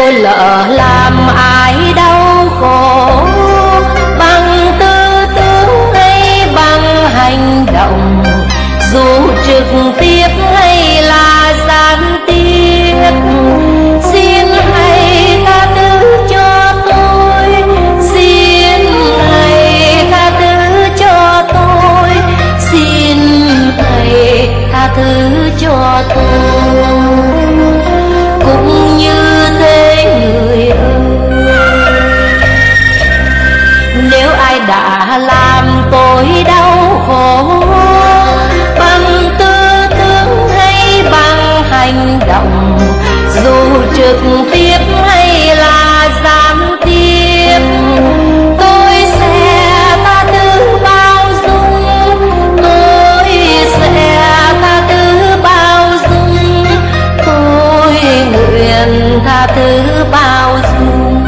tôi lỡ làm ai đau khổ, bằng tư tưởng hay bằng hành động, dù trực tiếp hay là gián tiếp. Xin hãy tha thứ cho tôi, xin hãy tha thứ cho tôi, xin hãy tha thứ cho tôi. Cũng như thế người ơi, nếu ai đã làm tôi đau khổ, bằng tư tưởng hay bằng hành động, dù trực tiếp hay là gián tiếp, tôi sẽ tha thứ bao dung, tôi sẽ tha thứ bao dung, tôi nguyện tha thứ bao dung.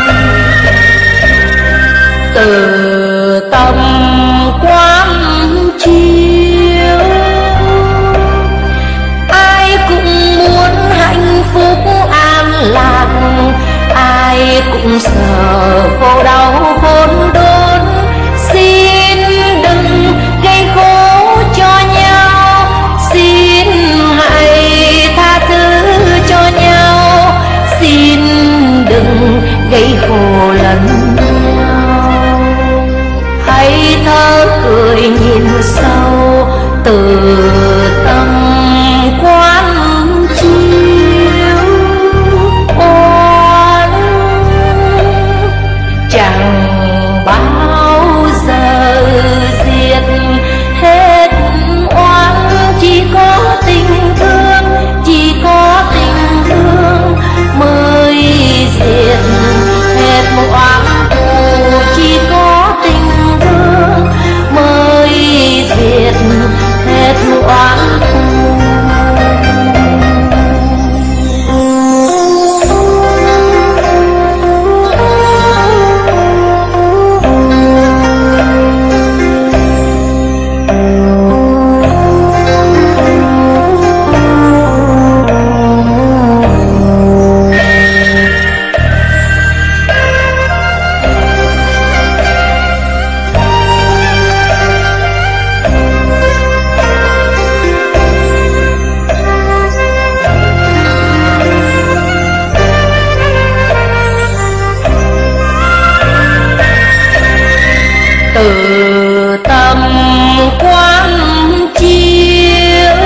Từ tâm quán chiếu, ai cũng muốn hạnh phúc an lạc, ai cũng sợ khổ đau khốn đốn. Xin đừng gây khổ cho nhau, xin hãy tha thứ cho nhau, xin đừng gây khổ lẫn nhau. Hãy thở cười nhìn sâu, từ tâm quán chiếu. Oan chẳng bao giờ diệt hết oan, chỉ có tình thương, chỉ có tình thương mới diệt hết oan thù, chỉ có tình thương mới diệt hết oan thù. Từ tâm quán chiếu,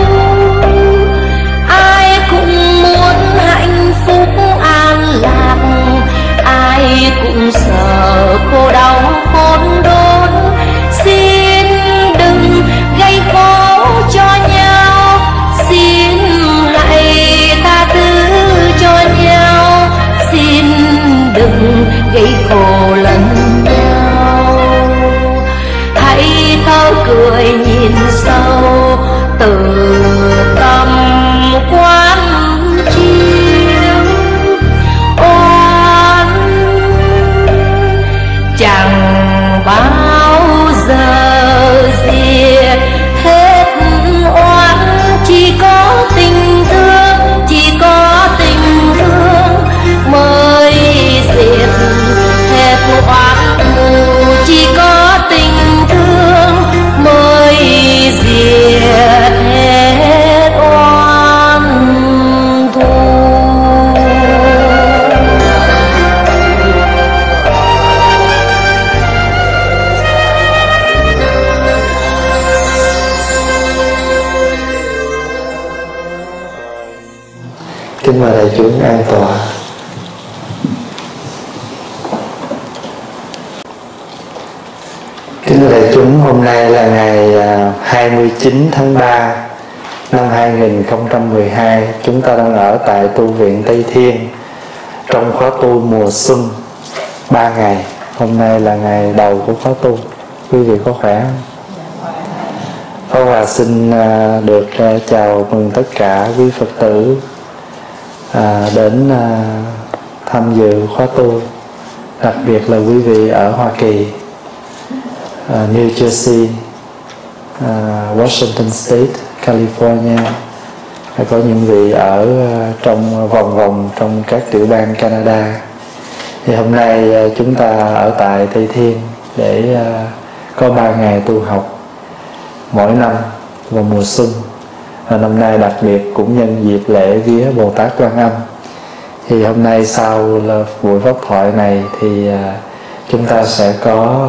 ai cũng muốn hạnh phúc an lạc, ai cũng sợ khổ đau khốn đốn. Xin đừng gây khổ cho nhau, xin hãy tha thứ cho nhau, xin đừng gây khổ lẫn nhau. Hãy thở cười nhìn sâu, từ tâm quán chiếu. Oan chẳng bao giờ diệt hết oan, chỉ có tình thương, chỉ có tình thương mới diệt hết oan thù, chỉ có tình thương mới diệt hết oan thù. Kính mời đại chúng an tọa. Kính thưa đại chúng, hôm nay là ngày 29 tháng 3 năm 2012. Chúng ta đang ở tại tu viện Tây Thiên trong khóa tu mùa xuân 3 ngày. Hôm nay là ngày đầu của khóa tu. Quý vị có khỏe không? Pháp Hòa xin được chào mừng tất cả quý Phật tử đến tham dự khóa tu, đặc biệt là quý vị ở Hoa Kỳ, New Jersey, Washington State, California, có những vị ở trong vòng trong các tiểu bang Canada. Thì hôm nay chúng ta ở tại Tây Thiên để có 3 ngày tu học mỗi năm vào mùa xuân. Và năm nay đặc biệt cũng nhân dịp lễ vía Bồ Tát Quan Âm. Thì hôm nay sau buổi pháp thoại này thì chúng ta sẽ có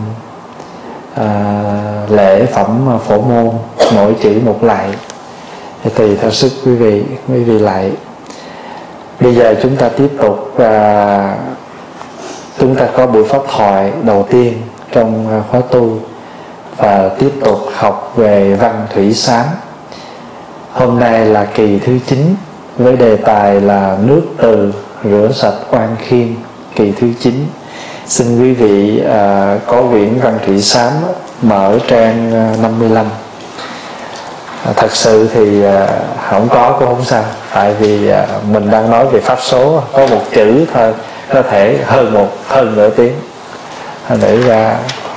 lễ phẩm phổ môn, mỗi chữ một lạy, thì tùy theo sức quý vị lạy. Bây giờ chúng ta tiếp tục, chúng ta có buổi pháp thoại đầu tiên trong khóa tu và tiếp tục học về văn thủy xám. Hôm nay là kỳ thứ 9 với đề tài là nước từ rửa sạch oan khiên, kỳ thứ 9. Xin quý vị có quyển văn thủy xám mở trang 55. Thật sự thì không có cũng không sao, tại vì mình đang nói về pháp số, có một chữ thôi có thể hơn nửa tiếng để ra.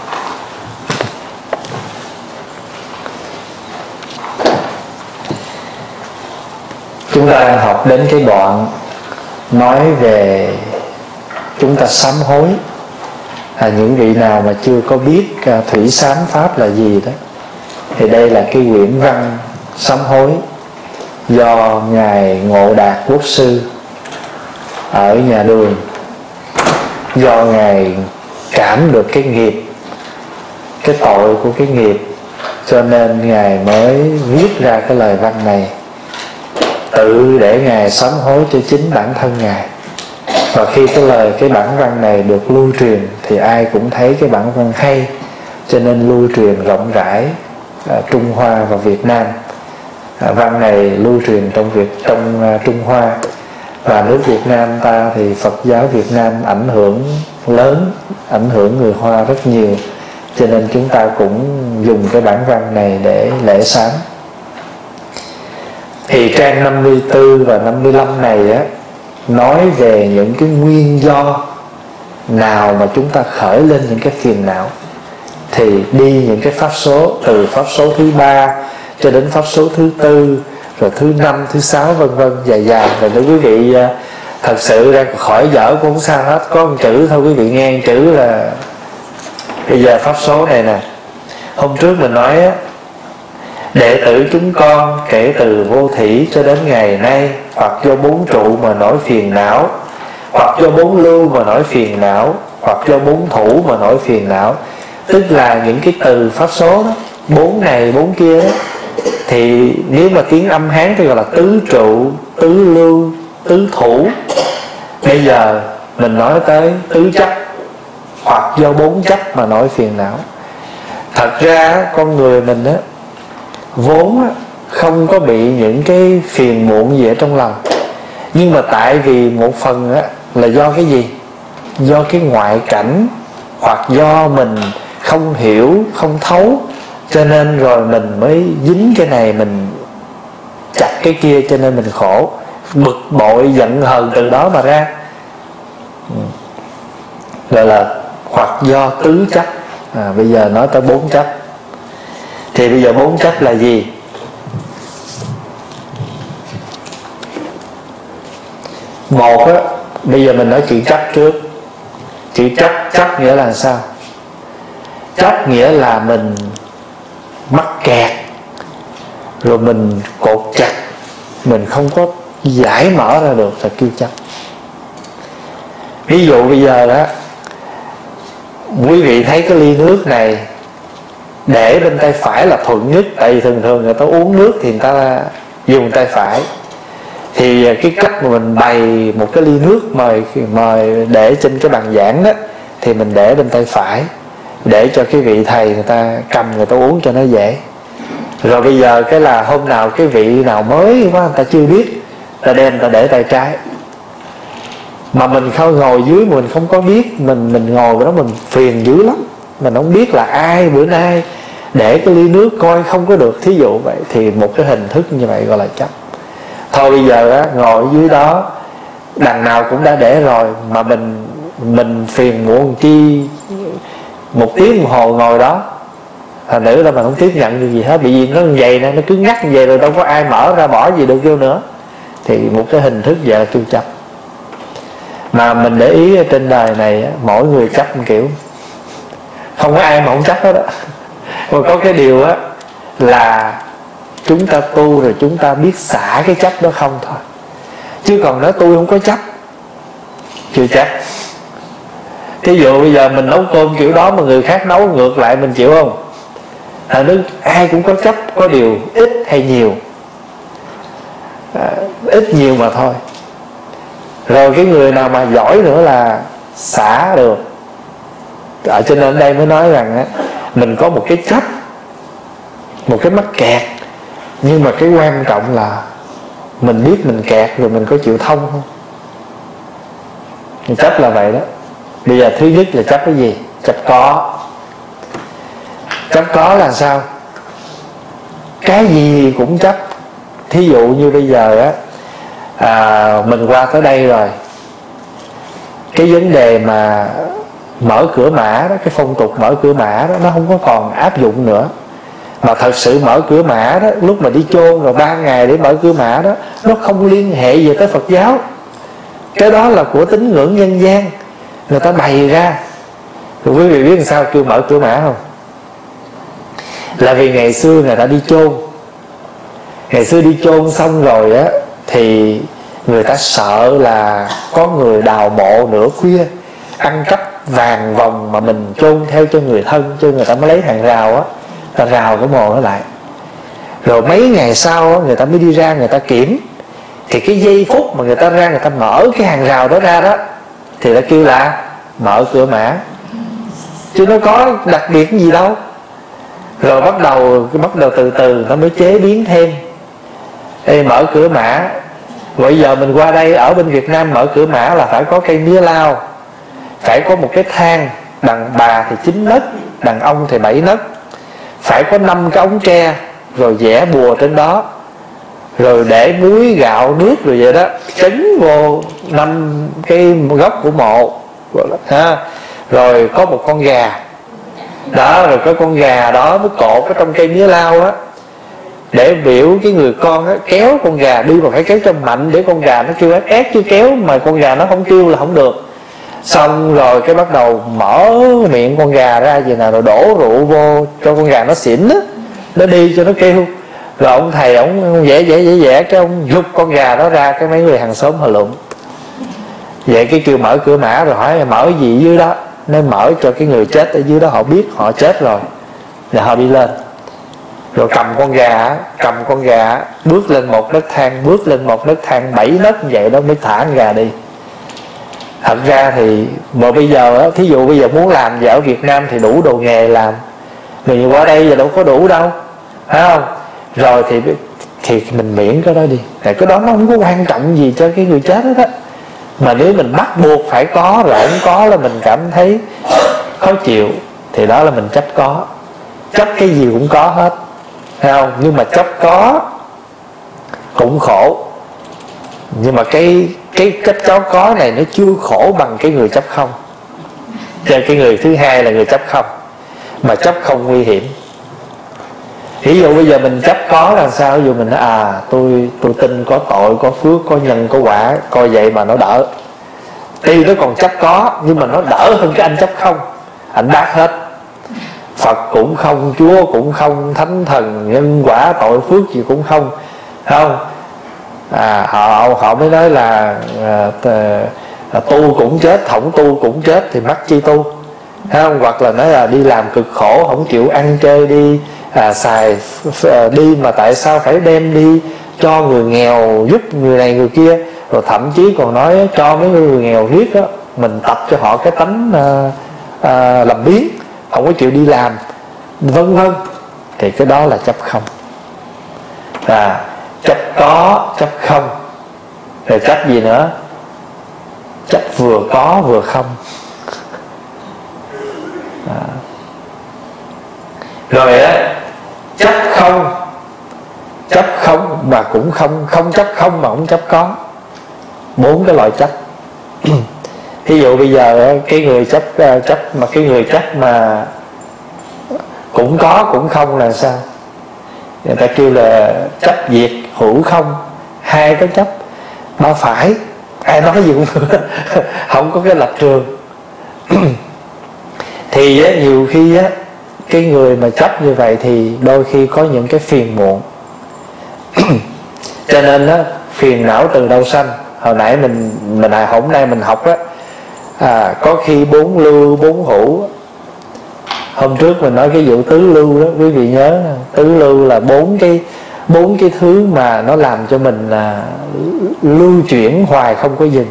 Chúng ta đang học đến cái đoạn nói về chúng ta sám hối. Những vị nào mà chưa có biết thủy xám pháp là gì đó, thì đây là cái quyển văn sám hối do Ngài Ngộ Đạt Quốc Sư ở nhà Đường, do Ngài cảm được cái nghiệp, cái tội của cái nghiệp, cho nên Ngài mới viết ra cái lời văn này, tự để Ngài sám hối cho chính bản thân Ngài. Và khi cái bản văn này được lưu truyền thì ai cũng thấy cái bản văn hay, cho nên lưu truyền rộng rãi Trung Hoa và Việt Nam. Văn này lưu truyền trong Trung Hoa, và nước Việt Nam ta thì Phật giáo Việt Nam ảnh hưởng lớn, ảnh hưởng người Hoa rất nhiều, cho nên chúng ta cũng dùng cái bản văn này để lễ sám. Thì trang 54 và 55 này á, nói về những cái nguyên do nào mà chúng ta khởi lên những cái phiền não, thì đi những cái pháp số, từ pháp số thứ 3 cho đến pháp số thứ 4, rồi thứ 5, thứ 6 vân vân, dài. Rồi nếu quý vị thật sự ra khỏi dở cũng không sao hết, có một chữ thôi quý vị nghe chữ là. Bây giờ pháp số này nè, hôm trước mình nói á, đệ tử chúng con kể từ vô thủy cho đến ngày nay, hoặc do 4 trụ mà nổi phiền não, hoặc do 4 lưu mà nổi phiền não, hoặc do 4 thủ mà nổi phiền não. Tức là những cái từ pháp số đó, 4 này 4 kia đó, thì nếu mà tiếng âm Hán thì gọi là tứ trụ, tứ lưu, tứ thủ. Bây giờ mình nói tới tứ chấp, hoặc do 4 chấp mà nổi phiền não. Thật ra con người mình á, vốn không có bị những cái phiền muộn gì ở trong lòng, nhưng mà tại vì một phần á, là do cái gì? Do cái ngoại cảnh, hoặc do mình không hiểu, không thấu, cho nên rồi mình mới dính cái này, mình chặt cái kia, cho nên mình khổ, bực bội, giận hờn từ đó mà ra. Gọi là hoặc do tứ chấp. Bây giờ nói tới 4 chấp. Thì bây giờ 4 chấp là gì? Một á, bây giờ mình nói chữ chấp trước. Chữ chấp nghĩa là sao? Chấp nghĩa là mình mắc kẹt, rồi mình cột chặt, mình không có giải mở ra được, là kêu chấp. Ví dụ bây giờ đó, quý vị thấy cái ly nước này để bên tay phải là thuận nhất, tại vì thường người ta uống nước thì người ta dùng tay phải. Thì cái cách mà mình bày một cái ly nước mời để trên cái bàn giảng đó, thì mình để bên tay phải, để cho cái vị thầy người ta cầm, người ta uống cho nó dễ. Rồi bây giờ cái là hôm nào cái vị nào mới quá, người ta chưa biết, ta đem người ta để tay trái. Mà mình không ngồi dưới, mình không có biết, mình ngồi đó mình phiền dữ lắm, mình không biết là ai bữa nay để cái ly nước coi không có được, thí dụ vậy. Thì một cái hình thức như vậy gọi là chấp. Thôi bây giờ á, ngồi dưới đó, đằng nào cũng đã để rồi, mà mình phiền muộn chi 1 tiếng đồng hồ ngồi đó, Thành nữ là mình không tiếp nhận được gì hết, bị gì nó như vậy nè, nó cứ ngắt như vậy rồi đâu có ai mở ra bỏ gì được vô nữa. Thì một cái hình thức vậy là kêu chấp. Mà mình để ý ở trên đời này mỗi người chấp một kiểu, không có ai mà không chấp hết á. Mà có cái điều á là chúng ta tu rồi chúng ta biết xả cái chấp đó không thôi. Chứ còn nói tôi không có chấp, chưa chắc. Thí dụ bây giờ mình nấu cơm kiểu đó mà người khác nấu ngược lại mình chịu không? Ai cũng có chấp, có điều ít hay nhiều, ít nhiều mà thôi. Rồi cái người nào mà giỏi nữa là xả được. Cho nên ở đây mới nói rằng á, mình có một cái chấp, một cái mắc kẹt, nhưng mà cái quan trọng là mình biết mình kẹt rồi mình có chịu thông không? Mình chấp là vậy đó. Bây giờ thứ nhất là chấp cái gì? Chấp có. Chấp có là sao? Cái gì cũng chấp. Thí dụ như bây giờ á, mình qua tới đây rồi, cái vấn đề mà mở cửa mã đó, cái phong tục mở cửa mã đó nó không có còn áp dụng nữa. Mà thật sự mở cửa mã đó, lúc mà đi chôn rồi 3 ngày để mở cửa mã đó, nó không liên hệ gì tới Phật giáo. Cái đó là của tín ngưỡng nhân gian, người ta bày ra. Rồi quý vị biết làm sao kêu mở cửa mã không? Là vì ngày xưa người ta đi chôn. Ngày xưa đi chôn xong rồi á, thì người ta sợ là có người đào mộ nửa khuya ăn cắp vàng vòng mà mình chôn theo cho người thân, cho người ta mới lấy hàng rào á, ta rào cái mồ nó lại. Rồi mấy ngày sau á, người ta mới đi ra người ta kiểm. Thì cái giây phút mà người ta ra người ta mở cái hàng rào đó ra đó, thì ta kêu là mở cửa mã. Chứ nó có đặc biệt gì đâu. Rồi bắt đầu từ từ nó mới chế biến thêm. Ê, mở cửa mã. Bây giờ mình qua đây ở bên Việt Nam mở cửa mã là phải có cây mía lao, phải có một cái thang, đàn bà thì 9 nấc, đàn ông thì 7 nấc, phải có 5 cái ống tre, rồi vẽ bùa trên đó, rồi để muối gạo nước rồi vậy đó, chấn vô 5 cái góc của mộ ha. Rồi có một con gà đó, rồi có con gà đó mới cột ở trong cây mía lao á, để biểu cái người con á kéo con gà đi, mà phải kéo cho mạnh để con gà nó kêu ép, chứ kéo mà con gà nó không kêu là không được. Xong rồi cái bắt đầu mở miệng con gà ra vậy nào, rồi đổ rượu vô cho con gà nó xỉn á, nó đi cho nó kêu. Rồi ông thầy ông vẽ cái ông giục con gà đó ra, cái mấy người hàng xóm họ lụm. Vậy cái kêu mở cửa mã, rồi hỏi mở gì dưới đó, nên mở cho cái người chết ở dưới đó họ biết họ chết rồi, là họ đi lên. Rồi cầm con gà bước lên một nấc thang, bước lên một nấc thang 7 nấc như vậy đó mới thả con gà đi. Thật ra thì mà bây giờ á, thí dụ bây giờ muốn làm vậy ở Việt Nam thì đủ đồ nghề làm, mình qua đây giờ đâu có đủ đâu, phải không? Rồi thì mình miễn cái đó đi, tại cái đó nó không có quan trọng gì cho cái người chết hết á. Mà nếu mình bắt buộc phải có rồi không có là mình cảm thấy khó chịu, thì đó là mình chấp có. Chấp cái gì cũng có hết, thấy không? Nhưng mà chấp có cũng khổ. Nhưng mà cái chấp có này nó chưa khổ bằng cái người chấp không. Cho cái người thứ hai là người chấp không. Mà chấp không nguy hiểm. Ví dụ bây giờ mình chấp có là sao? Ví dụ mình nói tôi tin có tội, có phước, có nhân, có quả, coi vậy mà nó đỡ. Tuy nó còn chấp có, nhưng mà nó đỡ hơn cái anh chấp không. Anh bác hết, Phật cũng không, Chúa cũng không, thánh thần, nhân quả, tội phước gì cũng không, không? Họ mới nói là tu cũng chết, không tu cũng chết, thì mắc chi tu, thấy không? Hoặc là nói là đi làm cực khổ, không chịu ăn chơi đi xài đi, mà tại sao phải đem đi cho người nghèo, giúp người này người kia. Rồi thậm chí còn nói cho mấy người nghèo riết đó, mình tập cho họ cái tánh làm biếng, không có chịu đi làm, vân vân. Thì cái đó là chấp không. Chấp có, chấp không. Rồi chấp gì nữa? Chấp vừa có vừa không. Rồi á, chấp không mà cũng không, không chấp không mà cũng chấp có. 4 cái loại chấp. Ví dụ bây giờ cái người chấp mà cái người chấp mà cũng có cũng không là sao? Người ta kêu là chấp diệt hữu không, hai cái chấp ba phải, ai nói gì cũng không có cái lập trường. Thì á, nhiều khi á, cái người mà chấp như vậy thì đôi khi có những cái phiền muộn. Cho nên á, phiền não từ đâu sanh? Hồi nãy hôm nay mình học á, có khi 4 lưu 4 hữu. Hôm trước mình nói cái vụ tứ lưu đó, quý vị nhớ tứ lưu là bốn cái thứ mà nó làm cho mình là lưu chuyển hoài không có dừng.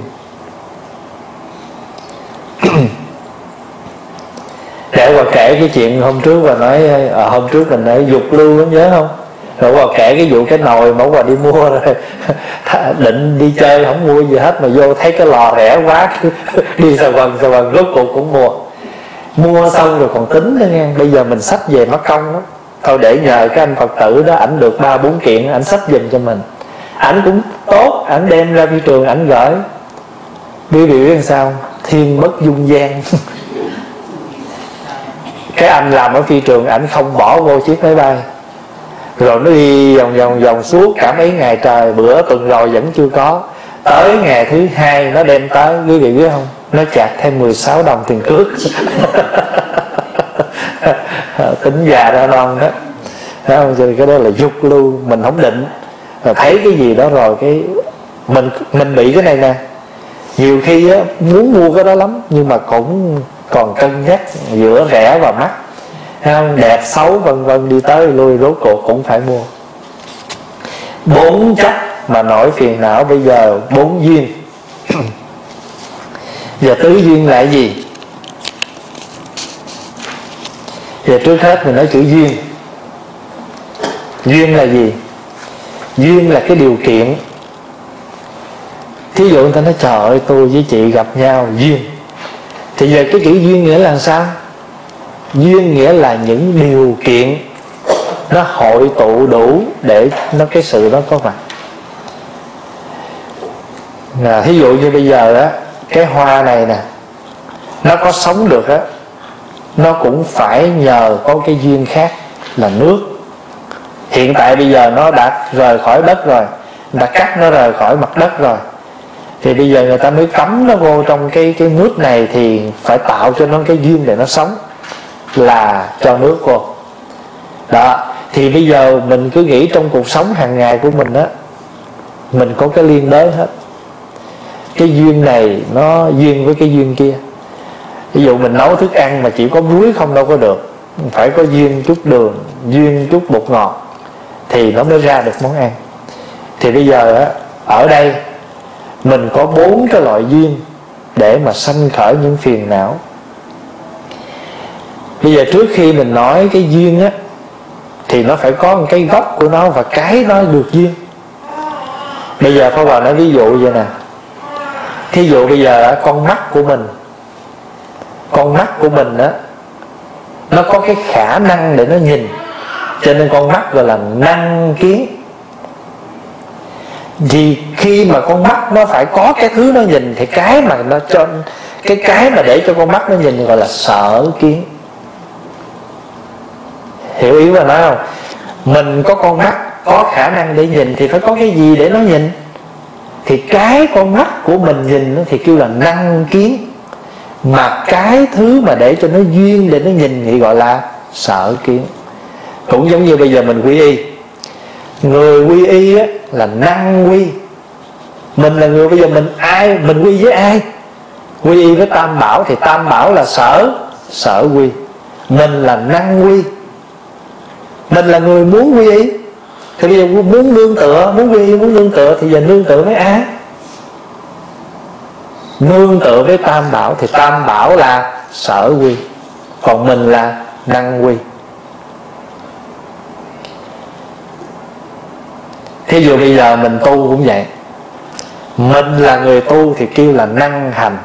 Để qua kể cái chuyện hôm trước và nói hôm trước mình nói dục lưu có nhớ không? Rồi qua kể cái vụ cái nồi mà qua đi mua rồi định đi chơi không mua gì hết mà vô thấy cái lò rẻ quá đi xà quần rốt cuộc cũng mua xong rồi còn tính đó nghe. Bây giờ mình xách về mất công đó, thôi để nhờ cái anh Phật tử đó, ảnh được 3-4 kiện ảnh xách giùm cho mình. Ảnh cũng tốt, ảnh đem ra phi trường ảnh gửi. Quý vị biết làm sao? Thiên bất dung gian. Cái anh làm ở phi trường ảnh không bỏ vô chiếc máy bay, rồi nó đi vòng suốt cả mấy ngày trời. Bữa tuần rồi vẫn chưa có, tới ngày thứ 2 nó đem tới. Quý vị biết không? Nó chạc thêm 16 đồng tiền cước. Tính già ra non đó. Đó không? Cho nên cái đó là dục lưu. Mình không định, rồi thấy cái gì đó rồi cái mình bị cái này nè. Nhiều khi á, muốn mua cái đó lắm nhưng mà cũng còn cân nhắc giữa rẻ và mắc, không? Đẹp xấu vân vân, đi tới lui rốt cuộc cũng phải mua. 4 chấp mà nổi phiền não bây giờ. 4 duyên. Giờ tứ duyên là gì? Giờ trước hết mình nói chữ duyên. Duyên là gì? Duyên là cái điều kiện. Thí dụ người ta nói trời ơi tôi với chị gặp nhau duyên. Thì giờ cái chữ duyên nghĩa là sao? Duyên nghĩa là những điều kiện nó hội tụ đủ để cái sự đó có mặt. Thí dụ như bây giờ á, cái hoa này nè, nó có sống được á, nó cũng phải nhờ có cái duyên khác là nước. Hiện tại bây giờ nó đã rời khỏi đất rồi, đã cắt nó rời khỏi mặt đất rồi, thì bây giờ người ta mới cắm nó vô trong cái nước này, thì phải tạo cho nó cái duyên để nó sống, là cho nước vô. Đó, thì bây giờ mình cứ nghĩ trong cuộc sống hàng ngày của mình á, mình có cái liên đới hết. Cái duyên này nó duyên với cái duyên kia. Ví dụ mình nấu thức ăn mà chỉ có muối không đâu có được, phải có duyên chút đường, duyên chút bột ngọt thì nó mới ra được món ăn. Thì bây giờ á, ở đây mình có 4 cái loại duyên để mà sanh khởi những phiền não. Bây giờ trước khi mình nói cái duyên á, thì nó phải có một cái gốc của nó và cái nó được duyên. Bây giờ Pháp Hòa nói ví dụ vậy nè. Thí dụ bây giờ con mắt của mình á, nó có cái khả năng để nó nhìn, cho nên con mắt gọi là năng kiến. Vì khi mà con mắt nó phải có cái thứ nó nhìn, thì cái mà nó cho cái mà để cho con mắt nó nhìn gọi là sở kiến. Hiểu ý mà nói không? Mình có con mắt, có khả năng để nhìn, thì phải có cái gì để nó nhìn. Thì cái con mắt của mình nhìn thì kêu là năng kiến. Mà cái thứ mà để cho nó duyên để nó nhìn thì gọi là sở kiến. Cũng giống như bây giờ mình quy y. Người quy y á, là năng quy. Mình là người, bây giờ mình quy với ai? Quy y với Tam Bảo, thì Tam Bảo là sở quy. Mình là năng quy. Mình là người muốn quy y, thì bây giờ muốn nương tựa, muốn quy y, muốn nương tựa, thì giờ nương tựa với ai? Nương tựa với Tam Bảo, thì Tam Bảo là sở quy, còn mình là năng quy. Thí dụ bây giờ mình tu cũng vậy. Mình là người tu thì kêu là năng hành.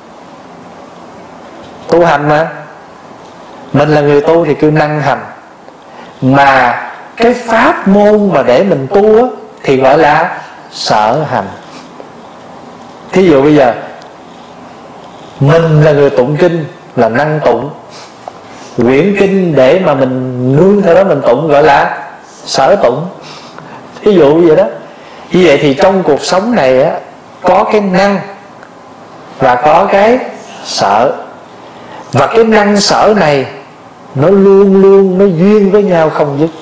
Tu hành mà. Mình là người tu thì kêu năng hành. Mà cái pháp môn mà để mình tu á, thì gọi là sở hành. Thí dụ bây giờ mình là người tụng kinh là năng tụng. quyển kinh để mà mình nương theo đó mình tụng gọi là sở tụng. Ví dụ vậy đó. Như vậy thì trong cuộc sống này á, có cái năng và có cái sở. Và cái năng sở này nó luôn luôn nó duyên với nhau không dứt.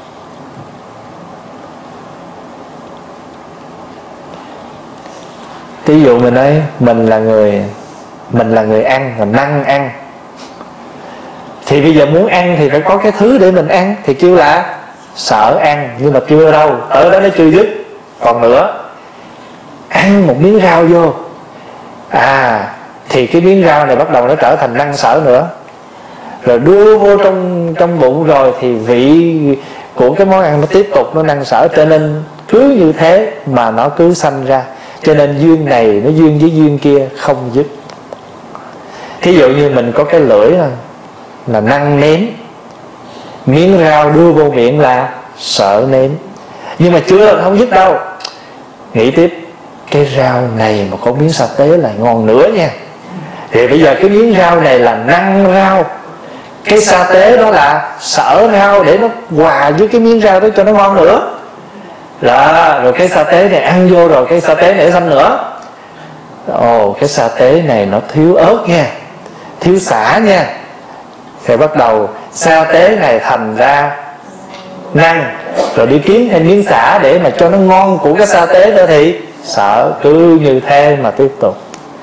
Ví dụ mình nói mình là người ăn, mình năng ăn, thì bây giờ muốn ăn thì phải có cái thứ để mình ăn, thì kêu là sở ăn. Nhưng mà chưa đâu, tới đó nó chưa dứt. Còn nữa, ăn một miếng rau vô, thì cái miếng rau này bắt đầu nó trở thành năng sở nữa. Rồi đưa vô trong bụng rồi thì vị của cái món ăn nó tiếp tục nó năng sở. Cho nên cứ như thế mà nó cứ sanh ra. Cho nên duyên này nó duyên với duyên kia không dứt. Thí dụ như mình có cái lưỡi là năng nếm, miếng rau đưa vô miệng là sợ nếm. Nhưng mà chưa không dứt đâu, nghĩ tiếp, cái rau này mà có miếng sa tế là ngon nữa nha. Thì bây giờ cái miếng rau này là năng rau, cái sa tế đó là sở rau, để nó hòa với cái miếng rau đó cho nó ngon nữa. Đó, rồi cái sa tế này ăn vô rồi cái sa tế này xanh nữa. Cái sa tế này nó thiếu ớt nha, thiếu sả nha. Thì bắt đầu sa tế này thành ra năng, rồi đi kiếm thêm miếng sả để mà cho nó ngon của cái sa tế đó thì sợ. Cứ như thế mà tiếp tục.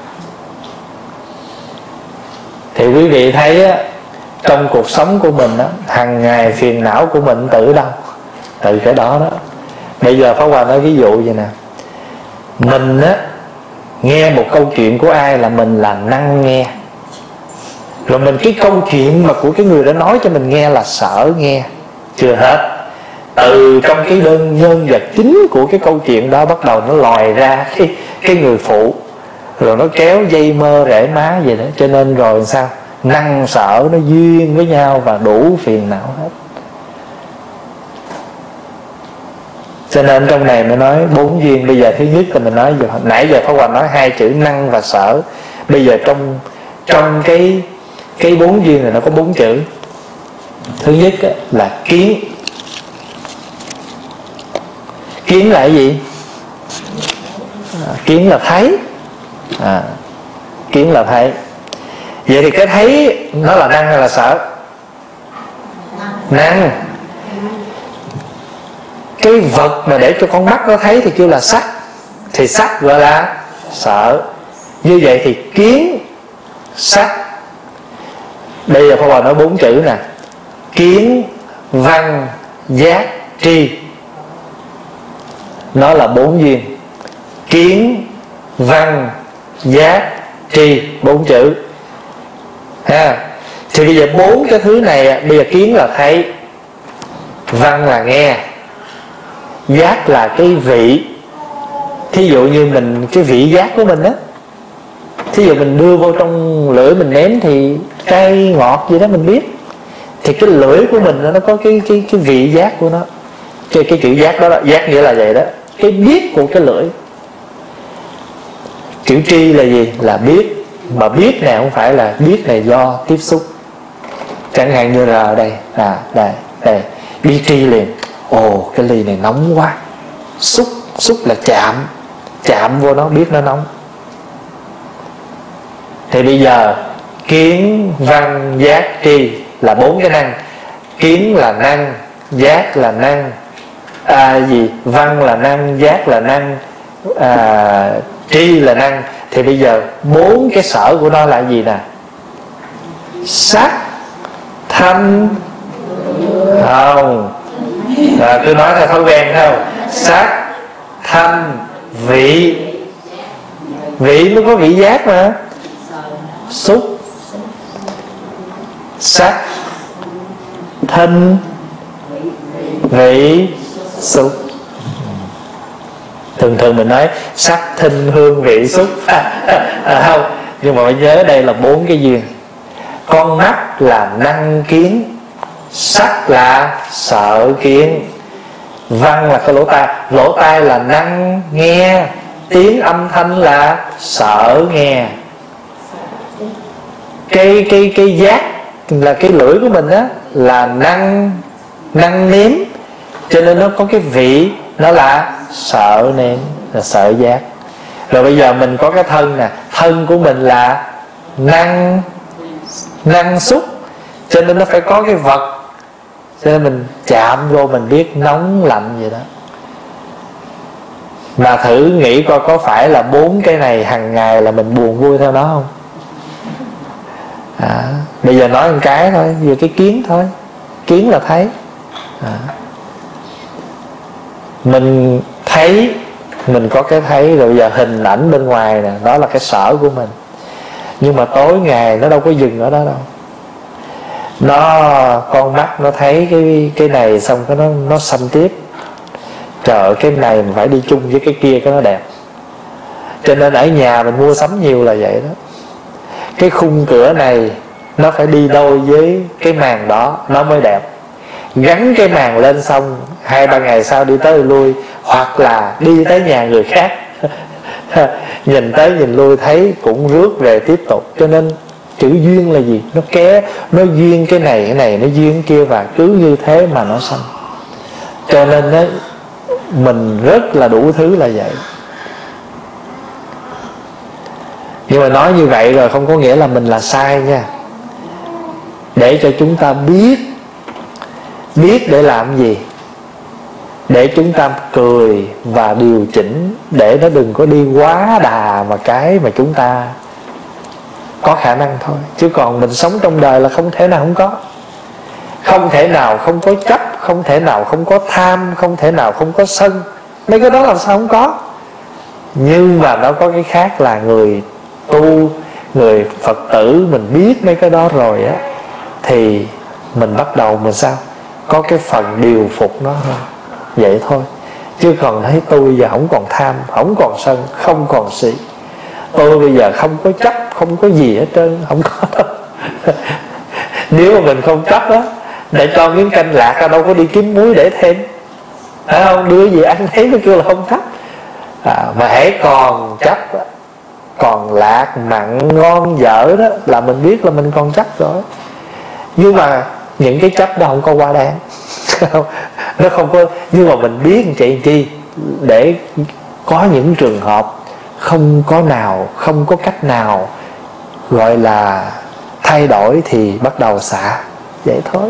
Thì quý vị thấy á, trong cuộc sống của mình á, hàng ngày phiền não của mình từ đâu? Từ cái đó đó. Bây giờ Pháp Hòa nói ví dụ vậy nè. Mình á, nghe một câu chuyện của ai là mình là năng nghe. Rồi mình cái câu chuyện mà của cái người đã nói cho mình nghe là sợ nghe. Chưa hết, từ trong cái đơn nhân vật chính của cái câu chuyện đó bắt đầu nó lòi ra cái người phụ. Rồi nó kéo dây mơ rễ má vậy đó. Cho nên rồi sao? Năng sở nó duyên với nhau và đủ phiền não hết. Cho nên trong này mới nói 4 duyên. Bây giờ thứ nhất là mình nói, nãy giờ Pháp Hòa nói 2 chữ năng và sở. Bây giờ trong cái 4 duyên này nó có 4 chữ. Thứ nhất là kiến. Kiến là cái gì? Kiến là thấy. Kiến là thấy. Vậy thì cái thấy nó là năng hay là sở? Năng. Cái vật mà để cho con mắt nó thấy thì kêu là sắc, thì sắc gọi là sở. Như vậy thì kiến, sắc. Bây giờ Pháp Hòa nói 4 chữ nè: kiến, văn, giác, tri. Nó là 4 duyên. Kiến, văn, giác, tri, 4 chữ ha. Thì bây giờ 4 cái thứ này, bây giờ kiến là thấy, văn là nghe, giác là cái vị. Thí dụ như mình, cái vị giác của mình á, thí dụ mình đưa vô trong lưỡi mình nếm thì cay ngọt gì đó mình biết. Thì cái lưỡi của mình nó có cái vị giác của nó. Cái chữ giác đó, giác nghĩa là vậy đó, cái biết của cái lưỡi. Chữ tri là gì? Là biết. Mà biết này không phải là biết này do tiếp xúc. Chẳng hạn như là ở đây, đây biết tri liền. Cái ly này nóng quá. Xúc là chạm vô nó biết nó nóng. Thì bây giờ kiến, văn, giác, tri là 4 cái năng. Kiến là năng, giác là năng, văn là năng, giác là năng, tri là năng. Thì bây giờ 4 cái sở của nó là gì nè? Sắc, thanh, không, tôi nói theo thói quen không? Sắc, thanh, vị. Vị mới có vị giác mà. Xúc, sắc, thanh, vị, xúc. Thường mình nói sắc, thinh, hương, vị, xúc. Không, nhưng mà phải nhớ đây là 4 cái duyên. Con mắt là năng kiến, sắc là sợ kiến, văn là cái lỗ tai là năng nghe, tiếng âm thanh là sợ nghe. Cái giác cái lưỡi của mình á là năng nếm, cho nên nó có cái vị nó là sợ nếm, là sợ giác. Rồi bây giờ mình có cái thân nè, thân của mình là năng xúc, cho nên nó phải có cái vật, cho nên mình chạm vô mình biết nóng lạnh vậy đó. Mà thử nghĩ coi có phải là 4 cái này hàng ngày là mình buồn vui theo nó không? Bây giờ nói một cái thôi, về cái kiến thôi, kiến là thấy. Mình thấy, mình có cái thấy, rồi bây giờ hình ảnh bên ngoài nè, đó là cái sở của mình. Nhưng mà tối ngày nó đâu có dừng ở đó đâu. Con mắt nó thấy cái này xong cái nó xăm tiếp. Trời ơi, cái này mình phải đi chung với cái kia cái nó đẹp. Cho nên ở nhà mình mua sắm nhiều là vậy đó. Cái khung cửa này nó phải đi đôi với cái màn đó nó mới đẹp. Gắn cái màn lên xong 2-3 ngày sau đi tới lui, hoặc là đi tới nhà người khác nhìn tới nhìn lui thấy cũng rước về tiếp tục. Cho nên chữ duyên là gì? Nó duyên cái này nó duyên cái kia, và cứ như thế mà nó sanh. Cho nên đó, mình rất là đủ thứ là vậy. Nhưng mà nói như vậy rồi không có nghĩa là mình là sai nha. Để cho chúng ta biết để làm gì, để chúng ta cười và điều chỉnh, để nó đừng có đi quá đà mà cái mà chúng ta có khả năng thôi. Chứ còn mình sống trong đời là không thể nào không có. Không thể nào không có chấp, không thể nào không có tham, không thể nào không có sân. Mấy cái đó làm sao không có. Nhưng mà nó có cái khác là người tu, người Phật tử mình biết mấy cái đó rồi á, thì mình bắt đầu mình sao? Có cái phần điều phục nó thôi. Vậy thôi. Chứ còn thấy tôi bây giờ không còn tham, không còn sân, không còn si. Tôi bây giờ không có chấp, không có gì hết trơn, không có đâu. Nếu mà mình không chấp á, để cho miếng canh lạc ra đâu có đi kiếm muối để thêm, phải không? Đưa gì ăn thấy nó kêu là không chấp. Mà hễ còn chấp, còn lạc mặn ngon dở đó là mình biết là mình còn chấp rồi. Nhưng mà những cái chấp đó không có quá đáng. Nó không có. Nhưng mà mình biết chị chi, để có những trường hợp không có cách nào gọi là thay đổi thì bắt đầu xả. Vậy thôi.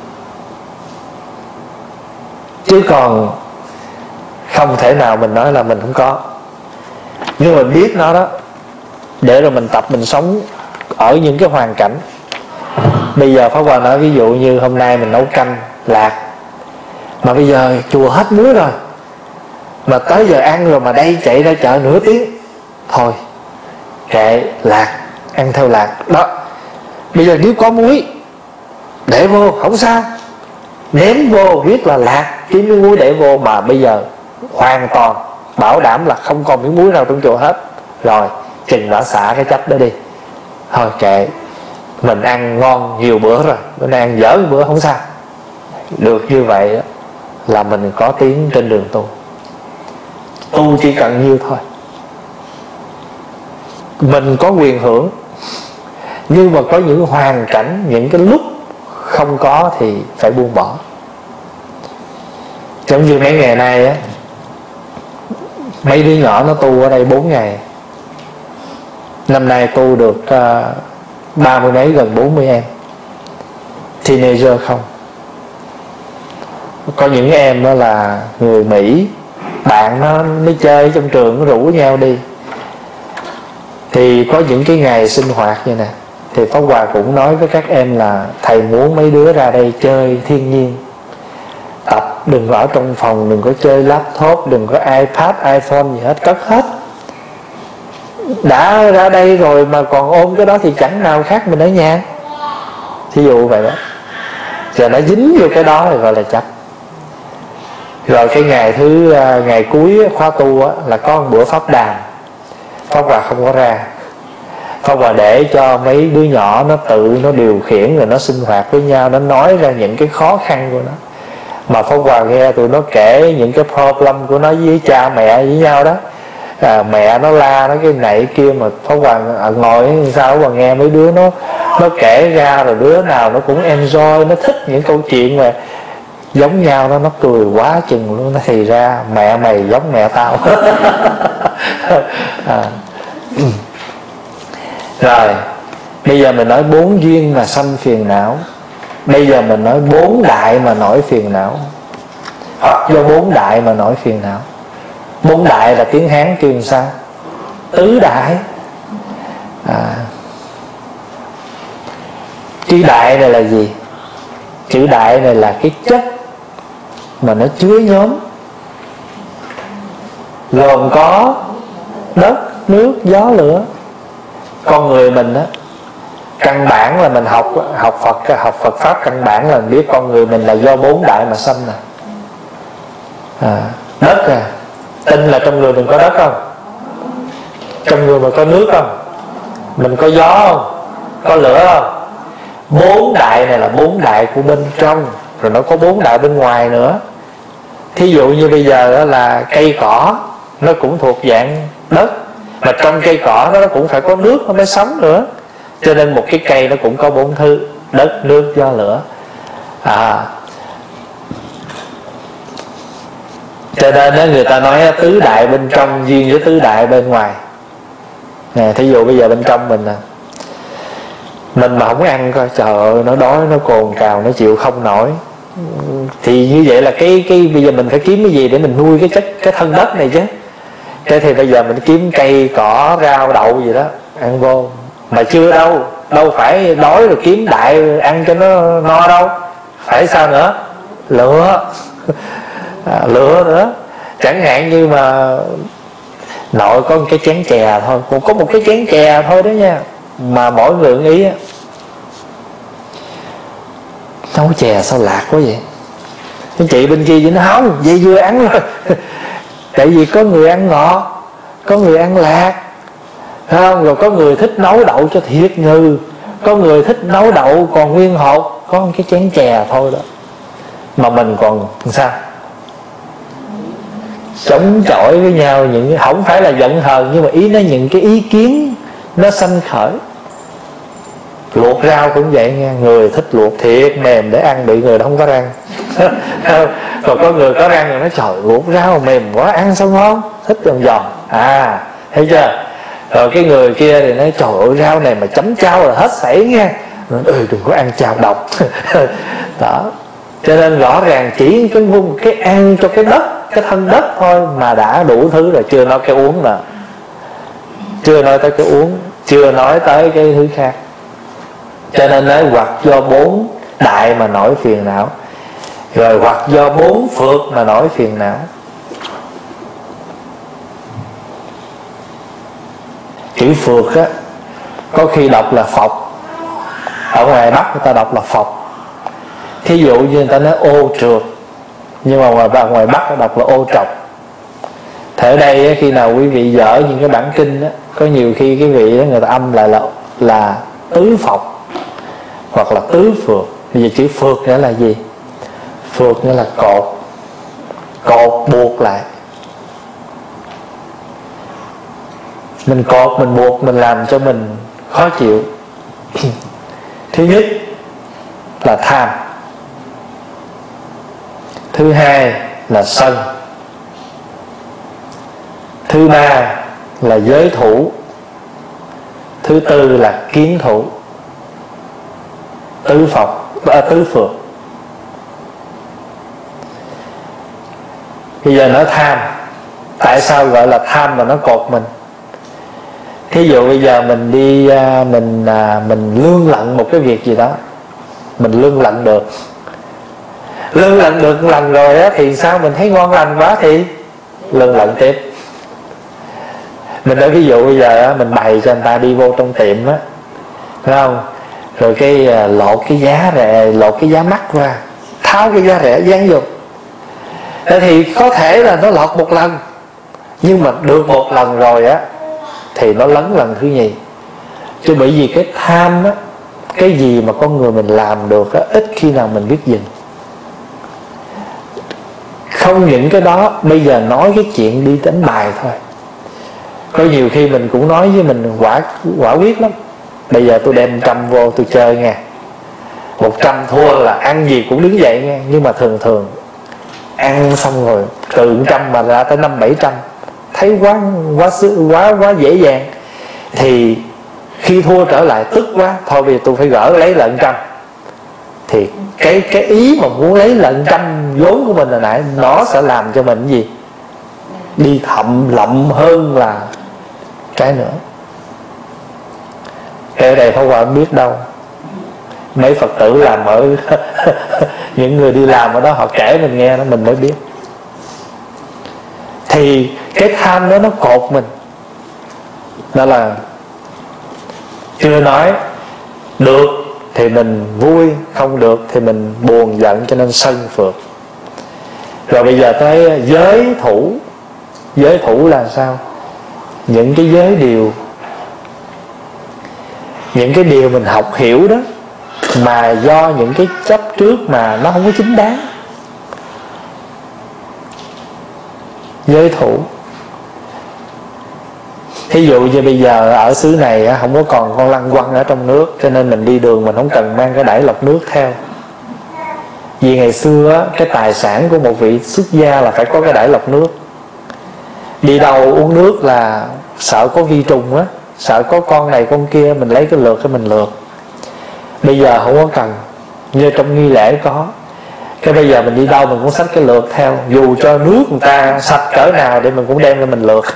Chứ còn không thể nào mình nói là mình không có. Nhưng mình biết nó đó, để rồi mình tập mình sống ở những cái hoàn cảnh. Bây giờ Pháp Hòa nói ví dụ như hôm nay mình nấu canh lạc, mà bây giờ chùa hết muối rồi, mà tới giờ ăn rồi mà đây chạy ra chợ nửa tiếng, thôi kệ lạc, ăn theo lạc đó. Bây giờ nếu có muối để vô không sao, ném vô biết là lạc, kiếm miếng muối để vô. Mà bây giờ hoàn toàn bảo đảm là không còn miếng muối nào trong chùa hết rồi, chừng đã xả cái chấp đó đi. Thôi kệ, mình ăn ngon nhiều bữa rồi, bữa nay ăn dở một bữa không sao. Được như vậy đó, là mình có tiến trên đường tu. Tu chỉ cần nhiêu thôi. Mình có quyền hưởng, nhưng mà có những hoàn cảnh, những cái lúc không có thì phải buông bỏ. Giống như mấy ngày nay á, mấy đứa nhỏ nó tu ở đây 4 ngày. Năm nay tu được 30 mấy gần 40 em teenager không. Có những em đó là người Mỹ, bạn nó chơi trong trường, nó rủ nhau đi. Thì có những cái ngày sinh hoạt như nè, thì Pháp Hòa cũng nói với các em là thầy muốn mấy đứa ra đây chơi thiên nhiên, tập, đừng ở trong phòng, đừng có chơi laptop, đừng có iPad, iPhone gì hết, cất hết. Đã ra đây rồi mà còn ôm cái đó thì chẳng nào khác mình ở nhà. Thí dụ vậy đó. Giờ nó dính vô cái đó thì gọi là chấp. Rồi cái ngày cuối khóa tu á, là có một bữa pháp đàm. Pháp Hòa không có ra. Pháp Hòa để cho mấy đứa nhỏ nó tự nó điều khiển, rồi nó sinh hoạt với nhau, nó nói ra những cái khó khăn của nó. Mà Pháp Hòa nghe tụi nó kể những cái problem của nó với cha mẹ với nhau đó. Mẹ nó la nó cái này kia, mà Pháp Hòa ngồi sao Pháp Hòa nghe mấy đứa Nó kể ra rồi đứa nào nó cũng enjoy, nó thích những câu chuyện mà giống nhau đó, nó cười quá chừng luôn. Nó thì ra mẹ mày giống mẹ tao. Rồi bây giờ mình nói 4 duyên mà sanh phiền não. Bây giờ mình nói 4 đại mà nổi phiền não, hoặc do 4 đại mà nổi phiền não. 4 đại là tiếng Hán kêu sao? Tứ đại. Chữ đại này là gì? Chữ đại này là cái chất mà nó chứa nhóm, gồm có đất, nước, gió, lửa. Con người mình á, căn bản là mình học Phật pháp, căn bản là biết con người mình là do 4 đại mà sanh nè. Đất à, tin là trong người mình có đất không? Trong người mình có nước không? Mình có gió không? Có lửa không? 4 đại này là 4 đại của bên trong, rồi nó có 4 đại bên ngoài nữa. Thí dụ như bây giờ đó là cây cỏ, nó cũng thuộc dạng đất, mà trong cây cỏ nó cũng phải có nước nó mới sống nữa. Cho nên một cái cây nó cũng có 4 thứ: đất, nước, gió, lửa. Cho nên đó, người ta nói tứ đại bên trong duyên với tứ đại bên ngoài nè. Thí dụ bây giờ bên trong mình nè, mình mà không ăn coi, trời ơi nó đói, nó cồn cào, nó chịu không nổi. Thì như vậy là cái bây giờ mình phải kiếm cái gì để mình nuôi cái thân đất này chứ. Thế thì bây giờ mình kiếm cây cỏ rau đậu gì đó ăn vô. Mà chưa đâu phải đói rồi kiếm đại ăn cho nó no đâu. Phải sao nữa? Lửa. Lửa nữa. Chẳng hạn như mà nội có một cái chén chè thôi, cũng có một cái chén chè thôi đó nha, mà mỗi người ý á, nấu chè sao lạc quá vậy? Cái chị bên kia vậy nó không, vậy vừa ăn rồi. Tại vì có người ăn ngọt, có người ăn lạc, không? Rồi có người thích nấu đậu cho thiệt nhừ, có người thích nấu đậu còn nguyên hột, có một cái chén chè thôi đó. Mà mình còn sao? Chống chọi với nhau, những không phải là giận hờn, nhưng mà ý nó những cái ý kiến nó sanh khởi. Luộc rau cũng vậy nha, người thích luộc thiệt mềm để ăn, bị người đó không có răng. Còn có người có răng rồi nói trời luộc rau mềm quá ăn sao ngon, thích giòn giòn. Thấy chưa? Rồi cái người kia thì nói trời ơi rau này mà chấm chao là hết sảy nha, đừng có ăn chao độc. Đó. Cho nên rõ ràng chỉ cái vùng cái ăn cho cái đất, cái thân đất thôi mà đã đủ thứ rồi, chưa nói cái uống mà, chưa nói tới cái uống, chưa nói tới cái thứ khác. Cho nên nói hoặc do 4 đại mà nổi phiền não, rồi hoặc do 4 phược mà nổi phiền não. Chữ phược á, có khi đọc là phọc, ở ngoài Bắc người ta đọc là phọc. Thí dụ như người ta nói ô trượt, nhưng mà ngoài Bắc đọc là ô trọc. Thế ở đây khi nào quý vị dở những cái bản kinh đó, có nhiều khi cái vị đó người ta âm lại là tứ phọc hoặc là tứ phược. Bây giờ chữ phược nghĩa là gì? Phược nghĩa là cột buộc lại. Mình cột, mình buộc, mình làm cho mình khó chịu. Thứ nhất là tham, thứ hai là sân, thứ ba là giới thủ, thứ tư là kiến thủ. Tứ phược. Bây giờ nói tham, tại sao gọi là tham mà nó cột mình? Thí dụ bây giờ mình đi mình lương lận một cái việc gì đó, mình lương lận được một lần rồi á, thì sao mình thấy ngon lành quá thì lương lận tiếp. Mình nói ví dụ bây giờ á, mình bày cho người ta đi vô trong tiệm á, phải không? Rồi cái lột cái giá rẻ, lột cái giá mắc qua, tháo cái giá rẻ dán vô. Thế thì có thể là nó lọt một lần, nhưng mà được một lần rồi á thì nó lấn lần thứ nhì. Chứ bởi vì cái tham á, cái gì mà con người mình làm được á, ít khi nào mình biết dừng. Không những cái đó, bây giờ nói cái chuyện đi đánh bài thôi, có nhiều khi mình cũng nói với mình quả quyết lắm. Bây giờ tôi đem 100 vô tôi chơi nha, 100 thua là ăn gì cũng đứng dậy nha. Nhưng mà thường thường ăn xong rồi từ 100 mà ra tới 500-700 thấy quá dễ dàng, thì khi thua trở lại tức quá, thôi bây giờ tôi phải gỡ lấy lại 100. Thì cái ý mà muốn lấy lại 100 vốn của mình hồi nãy, nó sẽ làm cho mình cái gì? Đi thậm lậm hơn là cái nữa. Cái này không phải biết đâu, mấy Phật tử làm ở những người đi làm ở đó họ kể mình nghe đó mình mới biết. Thì cái tham đó nó cột mình. Đó là chưa nói được thì mình vui, không được thì mình buồn giận, cho nên sân phượt. Rồi bây giờ tới giới thủ. Giới thủ là sao? Những cái giới điều, những cái điều mình học hiểu đó, mà do những cái chấp trước mà nó không có chính đáng. Giới thủ. Thí dụ như bây giờ ở xứ này không có còn con lăng quăng ở trong nước, cho nên mình đi đường mình không cần mang cái đẩy lọc nước theo. Vì ngày xưa cái tài sản của một vị xuất gia là phải có cái đẩy lọc nước. Đi đâu uống nước là sợ có vi trùng á, sợ có con này con kia, mình lấy cái lược cái mình lược. Bây giờ không có cần, như trong nghi lễ có. Cái bây giờ mình đi đâu mình cũng xách cái lược theo, dù cho nước người ta sạch cỡ nào để mình cũng đem ra mình lược.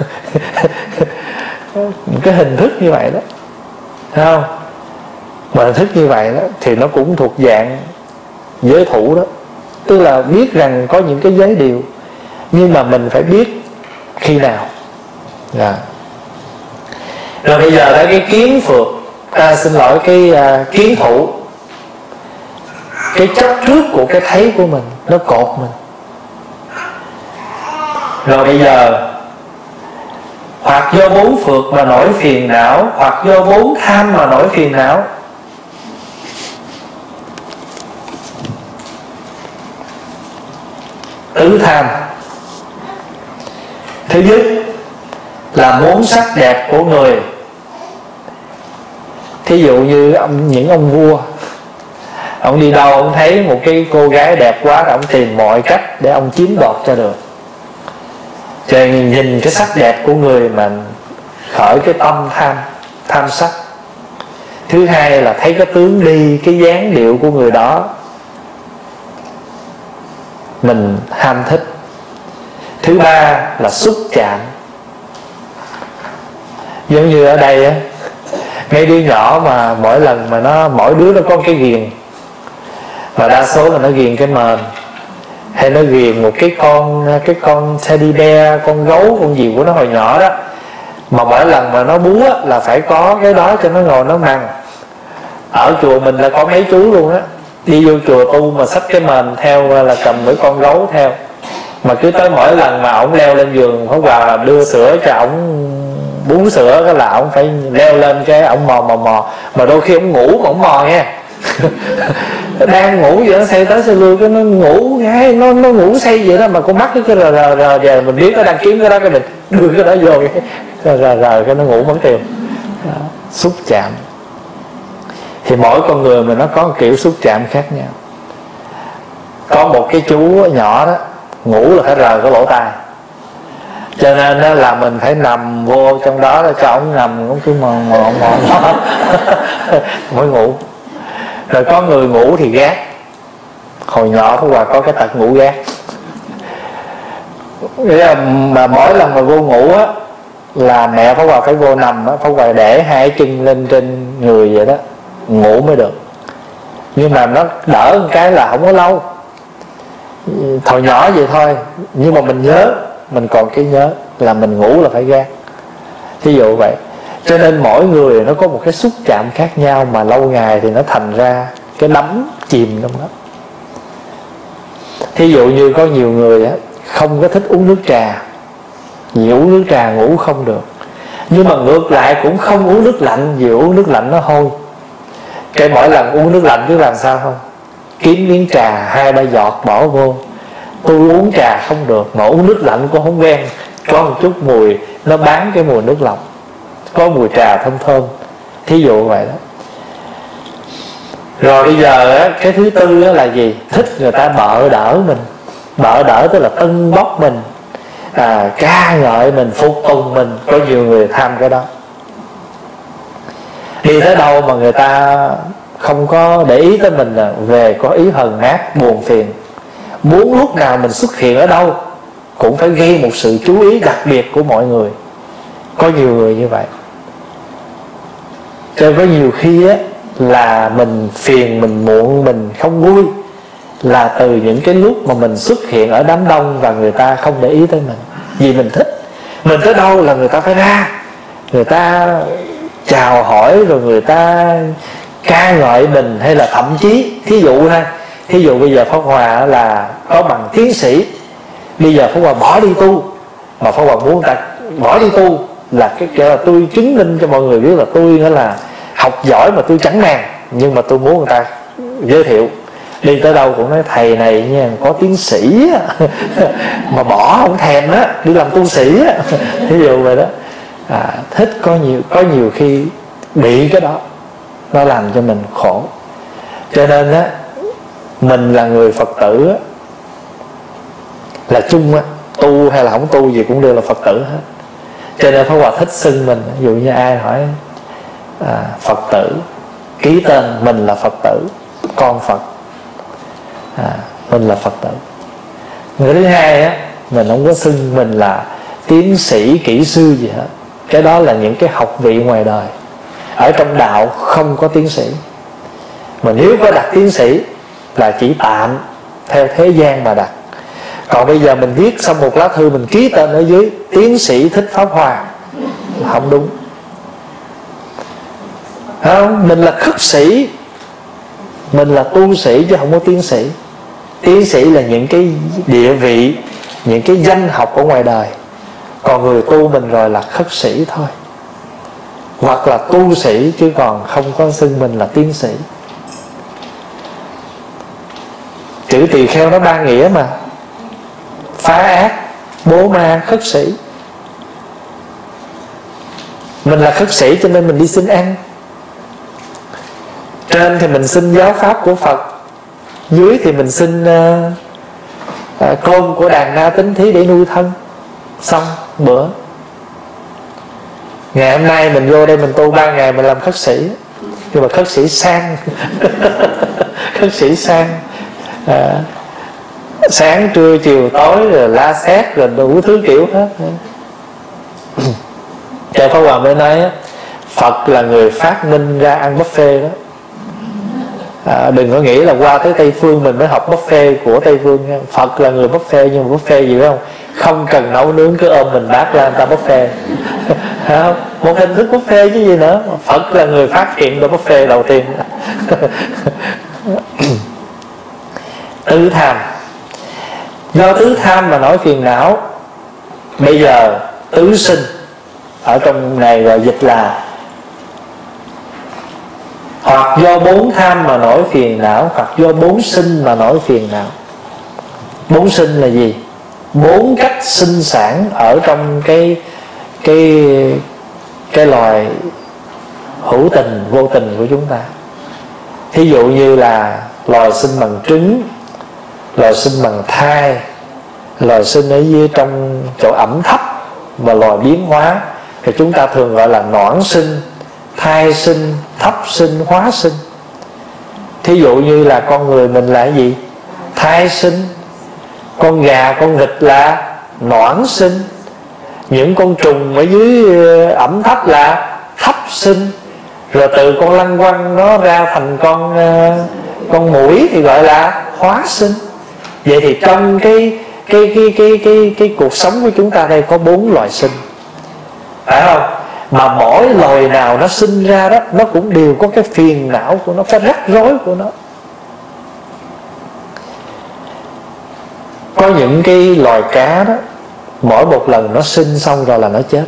Cái hình thức như vậy đó, thấy không? Mà hình thức như vậy đó thì nó cũng thuộc dạng giới thủ đó. Tức là biết rằng có những cái giới điều, nhưng mà mình phải biết khi nào. Rồi bây giờ tới cái kiến phượt, xin lỗi, cái kiến thủ. Cái chấp trước của cái thấy của mình nó cột mình. Rồi bây giờ hoặc do 4 phượt mà nổi phiền não, hoặc do 4 tham mà nổi phiền não. Tứ tham. Thứ nhất là muốn sắc đẹp của người. Thí dụ như những ông vua, ông đi đâu ông thấy một cái cô gái đẹp quá là ông tìm mọi cách để ông chiếm đoạt cho được. Cho nên nhìn cái sắc đẹp của người mà khởi cái tâm tham sắc. Thứ hai là thấy cái tướng đi, cái dáng điệu của người đó mình ham thích. Thứ ba là xúc chạm. Giống như ở đây á, mấy đứa nhỏ mà mỗi lần mà mỗi đứa nó có cái ghiền, mà đa số là nó ghiền cái mền, hay nó ghiền một cái con teddy bear, con gấu, con gì của nó hồi nhỏ đó. Mà mỗi lần mà nó búa là phải có cái đó cho nó ngồi nó mằn. Ở chùa mình là có mấy chú luôn á, đi vô chùa tu mà xách cái mền theo là cầm với con gấu theo. Mà cứ tới mỗi lần mà ổng leo lên giường Pháp Hòa đưa sữa cho ổng bú sữa, cái là ổng phải leo lên cái ổng mò. Mà đôi khi ổng ngủ mà ổng mò nha. Đang ngủ vậy nó say tới say lui, cái nó ngủ ngay, nó ngủ say vậy đó, mà con mắt cái rờ giờ mình biết nó đang kiếm cái đó, cái mình đưa cái đó vô rờ cái nó ngủ mất tiêu. Xúc chạm. Thì mỗi con người mình nó có một kiểu xúc chạm khác nhau. Có một cái chú nhỏ đó ngủ là phải rờ cái lỗ tai, cho nên đó là mình phải nằm vô trong đó cho ổng nằm, ổng cứ mòn mới ngủ. Rồi có người ngủ thì gác. Hồi nhỏ Pháp Hòa có cái tật ngủ gác. Nghĩa là mà mỗi lần mà vô ngủ á là mẹ Pháp Hòa phải vô nằm á, Pháp Hòa để hai chân lên trên người vậy đó, ngủ mới được. Nhưng mà nó đỡ một cái là không có lâu. Hồi nhỏ vậy thôi, nhưng mà mình nhớ, mình còn cái nhớ là mình ngủ là phải gác. Thí dụ vậy. Cho nên mỗi người nó có một cái xúc chạm khác nhau, mà lâu ngày thì nó thành ra cái đắm chìm trong đó. Thí dụ như có nhiều người á không có thích uống nước trà, vì uống nước trà ngủ không được. Nhưng mà ngược lại cũng không uống nước lạnh, vì uống nước lạnh nó hôi. Cái mỗi lần uống nước lạnh biết làm sao không? Kiếm miếng trà 2-3 giọt bỏ vô. Tôi uống trà không được, mà uống nước lạnh cũng không quen. Có một chút mùi, nó bán cái mùi nước lọc, có mùi trà thơm thơm, thí dụ vậy đó. Rồi bây giờ á, cái thứ tư đó là gì? Thích người ta bợ đỡ mình. Bợ đỡ tức là tâng bốc mình, ca ngợi mình, phục tùng mình. Có nhiều người tham cái đó. Đi tới đâu mà người ta không có để ý tới mình là về có ý hờn mát, buồn phiền. Muốn lúc nào mình xuất hiện ở đâu cũng phải gây một sự chú ý đặc biệt của mọi người. Có nhiều người như vậy. Cho có nhiều khi á, là mình phiền, mình muộn, mình không vui là từ những cái lúc mà mình xuất hiện ở đám đông và người ta không để ý tới mình. Vì mình thích. Mình tới đâu là người ta phải ra, người ta chào hỏi, rồi người ta ca ngợi mình. Hay là thậm chí, thí dụ ha, thí dụ bây giờ Pháp Hòa là có bằng tiến sĩ, bây giờ Pháp Hòa bỏ đi tu, mà Pháp Hòa muốn người ta bỏ đi tu là cái kiểu là tôi chứng minh cho mọi người biết là tôi nữa là học giỏi mà tôi chẳng màng, nhưng mà tôi muốn người ta giới thiệu. Đi tới đâu cũng nói thầy này nha, có tiến sĩ mà bỏ không thèm á, đi làm tu sĩ á. Ví dụ vậy đó. Thích có nhiều khi bị cái đó, nó làm cho mình khổ. Cho nên á, mình là người Phật tử á, là chung á, tu hay là không tu gì cũng đều là Phật tử hết. Cho nên Pháp Hòa thích xưng mình. Ví dụ như ai hỏi Phật tử, ký tên mình là Phật tử, con Phật, mình là Phật tử. Người thứ hai á, mình không có xưng mình là tiến sĩ, kỹ sư gì hết. Cái đó là những cái học vị ngoài đời. Ở trong đạo không có tiến sĩ. Mà nếu có đặt tiến sĩ là chỉ tạm theo thế gian mà đặt. Còn bây giờ mình viết xong một lá thư, mình ký tên ở dưới tiến sĩ Thích Pháp Hòa, không đúng. Không, mình là khất sĩ, mình là tu sĩ chứ không có tiến sĩ. Tiến sĩ là những cái địa vị, những cái danh học ở ngoài đời. Còn người tu mình rồi là khất sĩ thôi, hoặc là tu sĩ, chứ còn không có xưng mình là tiến sĩ. Chữ tỳ kheo nó ba nghĩa mà: phá ác, bố ma, khất sĩ. Mình là khất sĩ cho nên mình đi xin ăn. Trên thì mình xin giáo pháp của Phật, dưới thì mình xin cơm của đàn na tính thí để nuôi thân. Xong bữa. Ngày hôm nay mình vô đây mình tu 3 ngày mình làm khất sĩ. Nhưng mà khất sĩ sang khất sĩ sang, sáng trưa chiều tối rồi la xét rồi đủ thứ kiểu hết. Cho Pháp Hòa mới nói Phật là người phát minh ra ăn buffet đó. Đừng có nghĩ là qua tới Tây Phương mình mới học buffet của Tây Phương. Phật là người buffet, nhưng mà buffet gì biết không? Không cần nấu nướng, cứ ôm mình bát ra người ta buffet. Một hình thức buffet chứ gì nữa. Phật là người phát hiện ra buffet đầu tiên. Tứ tham. Do tứ tham mà nổi phiền não. Bây giờ tứ sinh ở trong này gọi dịch là hoặc do 4 tham mà nổi phiền não, hoặc do 4 sinh mà nổi phiền não. 4 sinh là gì? 4 cách sinh sản ở trong cái loài hữu tình, vô tình của chúng ta. Thí dụ như là loài sinh bằng trứng, loài sinh bằng thai, loài sinh ở dưới trong chỗ ẩm thấp và loài biến hóa, thì chúng ta thường gọi là noãn sinh, thai sinh, thấp sinh, hóa sinh. Thí dụ như là con người mình là cái gì? Thai sinh. Con gà, con vịt là noãn sinh. Những con trùng ở dưới ẩm thấp là thấp sinh. Rồi từ con lăng quăng nó ra thành con muỗi thì gọi là hóa sinh. Vậy thì trong cái cuộc sống của chúng ta đây có 4 loài sinh, phải không? Mà mỗi loài nào nó sinh ra đó, nó cũng đều có cái phiền não của nó, cái rắc rối của nó. Có những cái loài cá đó, mỗi một lần nó sinh xong rồi là nó chết.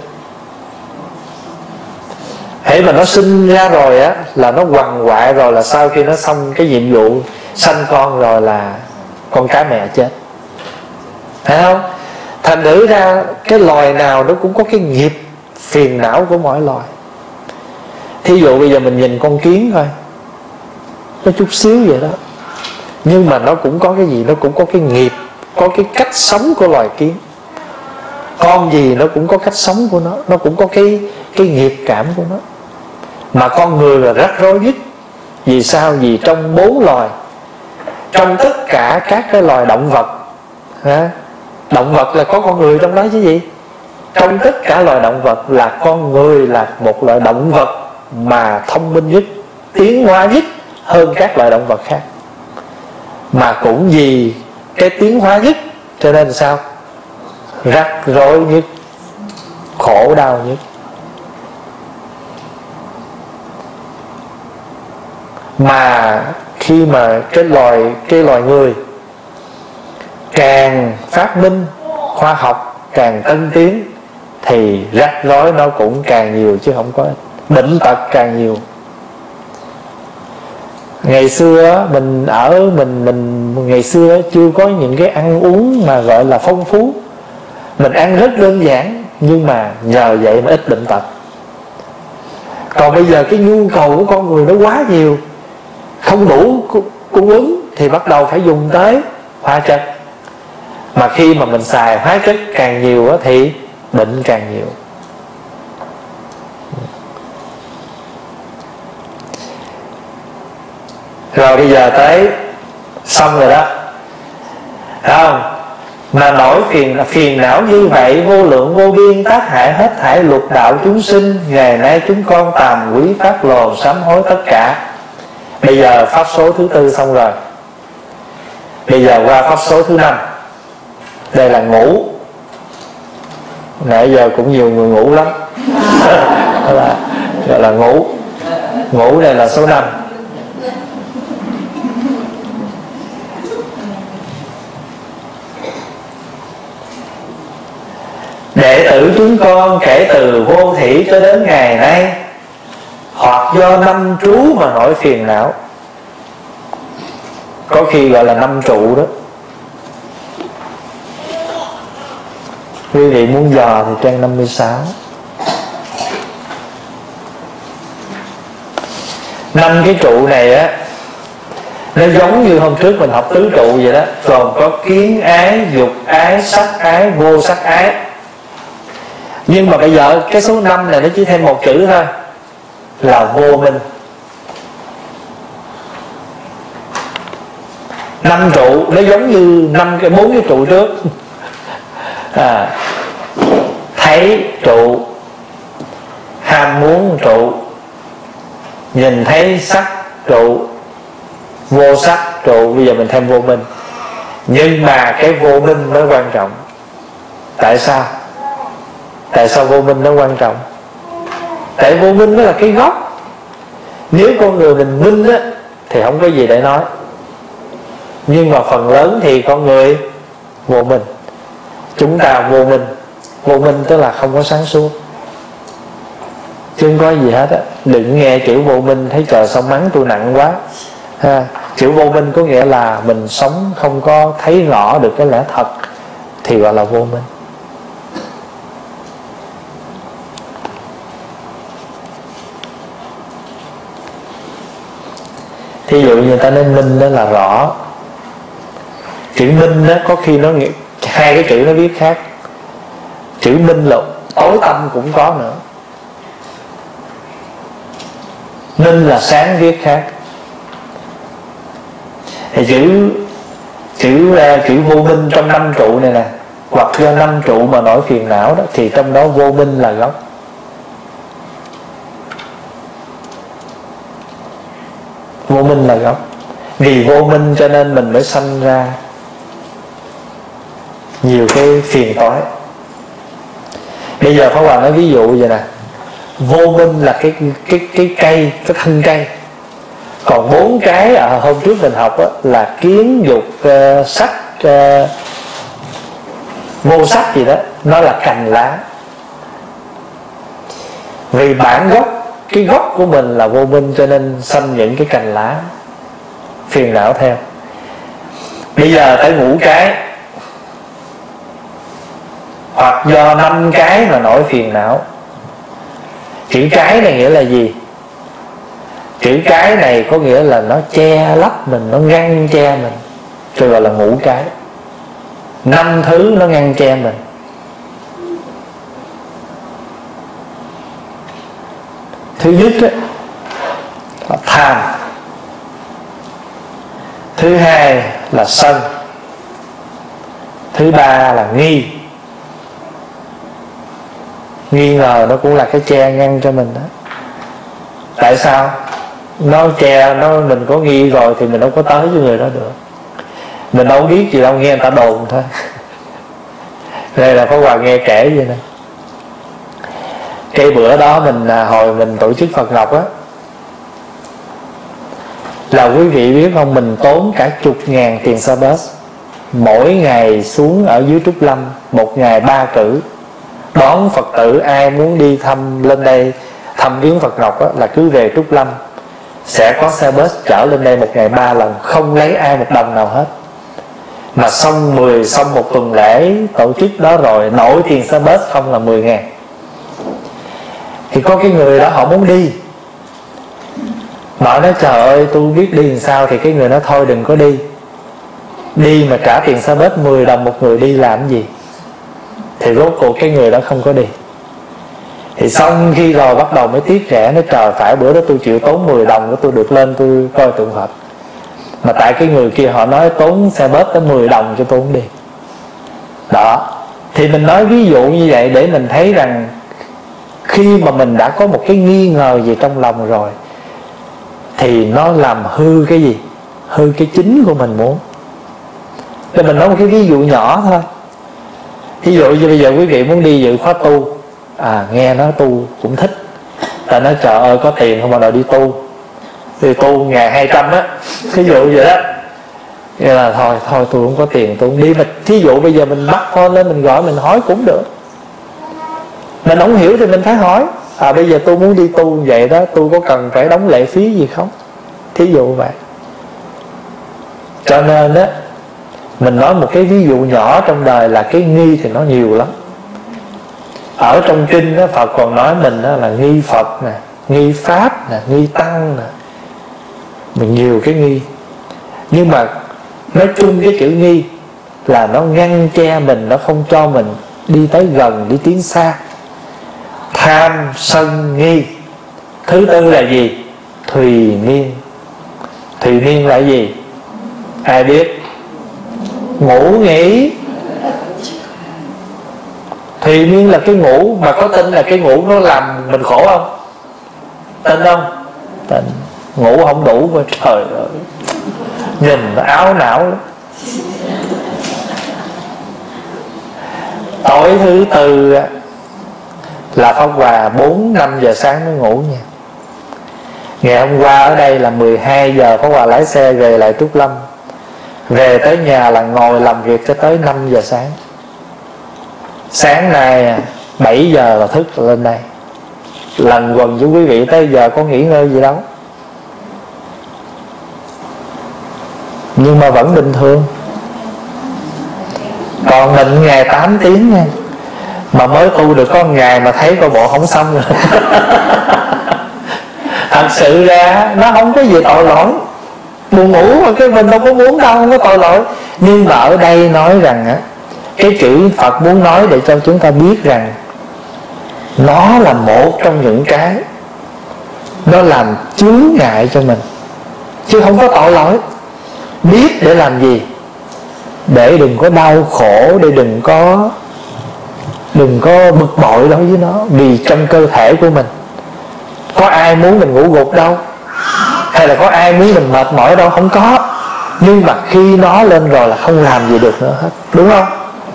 Hễ mà nó sinh ra rồi á, là nó quằn quại rồi, là sau khi nó xong cái nhiệm vụ sanh con rồi là con cá mẹ chết, phải không? Thành thử ra cái loài nào nó cũng có cái nghiệp phiền não của mỗi loài. Thí dụ bây giờ mình nhìn con kiến thôi, nó chút xíu vậy đó, nhưng mà nó cũng có cái gì, nó cũng có cái nghiệp, có cái cách sống của loài kiến. Con gì nó cũng có cách sống của nó cũng có cái nghiệp cảm của nó. Mà con người là rắc rối nhất. Vì sao? Vì trong 4 loài, trong tất cả các cái loài động vật, động vật là có con người trong đó chứ gì. Trong tất cả loài động vật là con người là một loại động vật mà thông minh nhất, tiến hóa nhất hơn các loài động vật khác. Mà cũng vì cái tiến hóa nhất cho nên sao? Rắc rối nhất, khổ đau nhất. Mà khi mà cái loài người càng phát minh, khoa học càng tân tiến, thì rắc rối nó cũng càng nhiều chứ không có ít. Bệnh tật càng nhiều. Ngày xưa mình ngày xưa chưa có những cái ăn uống mà gọi là phong phú. Mình ăn rất đơn giản, nhưng mà nhờ vậy mà ít bệnh tật. Còn bây giờ cái nhu cầu của con người nó quá nhiều, không đủ cung ứng thì bắt đầu phải dùng tới hóa chất. Mà khi mà mình xài hóa chất càng nhiều thì bệnh càng nhiều. Rồi bây giờ tới xong rồi đó, thấy không? Mà nỗi phiền não như vậy vô lượng vô biên, tác hại hết thảy lục đạo chúng sinh. Ngày nay chúng con tàm quý phát lồ sám hối tất cả. Bây giờ pháp số thứ 4 xong rồi. Bây giờ qua pháp số thứ 5. Đây là ngủ. Nãy giờ cũng nhiều người ngủ lắm. Gọi là ngủ. Ngủ đây là số 5. Đệ tử chúng con kể từ vô thỉ cho đến ngày nay, hoặc do năm trú mà nổi phiền não. Có khi gọi là 5 trụ đó. Quý vị muốn dò thì trang 56. 5 cái trụ này á, nó giống như hôm trước mình học tứ trụ vậy đó. Còn có kiến ái, dục ái, sắc ái, vô sắc ái. Nhưng mà bây giờ cái số 5 này nó chỉ thêm một chữ thôi, là vô minh. 5 trụ nó giống như 4 cái trụ trước. Thấy trụ, ham muốn trụ, nhìn thấy sắc trụ, vô sắc trụ. Bây giờ mình thêm vô minh. Nhưng mà cái vô minh mới quan trọng. Tại sao? Tại sao vô minh nó quan trọng? Tại vô minh nó là cái gốc. Nếu con người mình minh á thì không có gì để nói. Nhưng mà phần lớn thì con người vô minh. Chúng ta vô minh. Vô minh tức là không có sáng suốt, chứ không có gì hết á. Đừng nghe chữ vô minh thấy trời sao mắng tôi nặng quá ha. Chữ vô minh có nghĩa là mình sống không có thấy rõ được cái lẽ thật, thì gọi là vô minh. Thí dụ như ta nói minh đó là rõ. Chữ minh đó có khi nó hai cái chữ nó viết khác. Chữ minh là tối tâm cũng có nữa. Minh là sáng viết khác. Thì chữ vô minh trong 5 trụ này nè, hoặc do 5 trụ mà nổi phiền não đó, thì trong đó vô minh là gốc. Vô minh là gốc. Vì vô minh cho nên mình mới sanh ra nhiều cái phiền toái. Bây giờ Pháp Hòa nói ví dụ vậy nè. Vô minh là cái cây, cái thân cây. Còn 4 cái hôm trước mình học đó, là kiến, dục, sắc, vô sắc gì đó, nó là cành lá. Vì bản gốc, cái gốc của mình là vô minh, cho nên sanh những cái cành lá phiền não theo. Bây giờ tới ngũ cái, hoặc do 5 cái mà nổi phiền não. Chữ cái này nghĩa là gì? Chữ cái này có nghĩa là nó che lấp mình, nó ngăn che mình, rồi gọi là ngũ cái. 5 thứ nó ngăn che mình. Thứ nhất là tham. Thứ hai là sân. Thứ ba là nghi. Nghi ngờ nó cũng là cái che ngăn cho mình đó. Tại sao? Nó che, mình có nghi rồi thì mình đâu có tới với người đó được. Mình đâu biết gì đâu, nghe người ta đồn thôi. Đây là Pháp Hòa nghe kể vậy nè. Cái bữa đó hồi mình tổ chức Phật Ngọc á, là quý vị biết không, mình tốn cả chục ngàn tiền xe bus mỗi ngày xuống ở dưới Trúc Lâm, một ngày 3 cử. Đón Phật tử ai muốn đi thăm lên đây thăm viếng Phật Ngọc á, là cứ về Trúc Lâm sẽ có xe bus chở lên đây một ngày 3 lần, không lấy ai một đồng nào hết. Mà xong một tuần lễ tổ chức đó rồi, nổi tiền xe bus không là 10 ngàn. Thì có cái người đó họ muốn đi, mà nói trời ơi tôi biết đi làm sao. Thì cái người nói thôi đừng có đi. Đi mà trả tiền xe bus 10 đồng một người đi làm gì. Thì rốt cuộc cái người đó không có đi. Thì xong khi rồi bắt đầu mới tiếc rẻ, nói trời phải bữa đó tôi chịu tốn 10 đồng để tôi được lên tôi coi tượng Phật, mà tại cái người kia họ nói tốn xe bus tới 10 đồng cho tôi không đi. Đó. Thì mình nói ví dụ như vậy để mình thấy rằng khi mà mình đã có một cái nghi ngờ gì trong lòng rồi thì nó làm hư cái gì? Hư cái chính của mình muốn. Để mình nói một cái ví dụ nhỏ thôi. Ví dụ như bây giờ quý vị muốn đi dự khóa tu, nghe nói tu cũng thích, ta nói trời ơi có tiền không mà đòi đi tu, thì tu ngày 200 á, ví dụ vậy đó. Nghĩa là thôi tôi không có tiền tôi không đi. Mà thí dụ bây giờ mình bắt phone lên mình gọi mình hỏi cũng được. Mình không hiểu thì mình phải hỏi, bây giờ tôi muốn đi tu vậy đó, tôi có cần phải đóng lệ phí gì không? Thí dụ vậy. Cho nên á, mình nói một cái ví dụ nhỏ trong đời là cái nghi thì nó nhiều lắm. Ở trong kinh đó, Phật còn nói mình đó là nghi Phật nè, nghi Pháp nè, nghi Tăng nè. Mình nhiều cái nghi. Nhưng mà nói chung cái chữ nghi là nó ngăn che mình, nó không cho mình đi tới gần, đi tiến xa. Tham, sân, nghi. Thứ tư là gì? Thùy miên. Thùy miên là gì? Ai biết? Ngủ nghỉ. Thùy miên là cái ngủ. Mà có tin là cái ngủ nó làm mình khổ không? Tin không? Tin. Ngủ không đủ mà trời ơi, nhìn nó áo não lắm. Tối thứ tư là Pháp Hòa 4-5 giờ sáng mới ngủ nha. Ngày hôm qua ở đây là 12 giờ Pháp Hòa lái xe về lại Trúc Lâm. Về tới nhà là ngồi làm việc cho tới 5 giờ sáng. Sáng nay 7 giờ là thức lên đây lần quần với quý vị tới giờ có nghỉ ngơi gì đâu. Nhưng mà vẫn bình thường. Còn mình ngày 8 tiếng nha, mà mới tu được có ngày mà thấy coi bộ không xong rồi. Thật sự ra nó không có gì tội lỗi. Buồn ngủ mà cái mình đâu có muốn đâu, không có tội lỗi. Nhưng mà ở đây nói rằng á, cái chữ Phật muốn nói để cho chúng ta biết rằng nó là một trong những cái nó làm chướng ngại cho mình, chứ không có tội lỗi. Biết để làm gì? Để đừng có đau khổ, để đừng có bực bội đối với nó. Vì trong cơ thể của mình có ai muốn mình ngủ gục đâu, hay là có ai muốn mình mệt mỏi đâu, không có. Nhưng mà khi nó lên rồi là không làm gì được nữa hết, đúng không?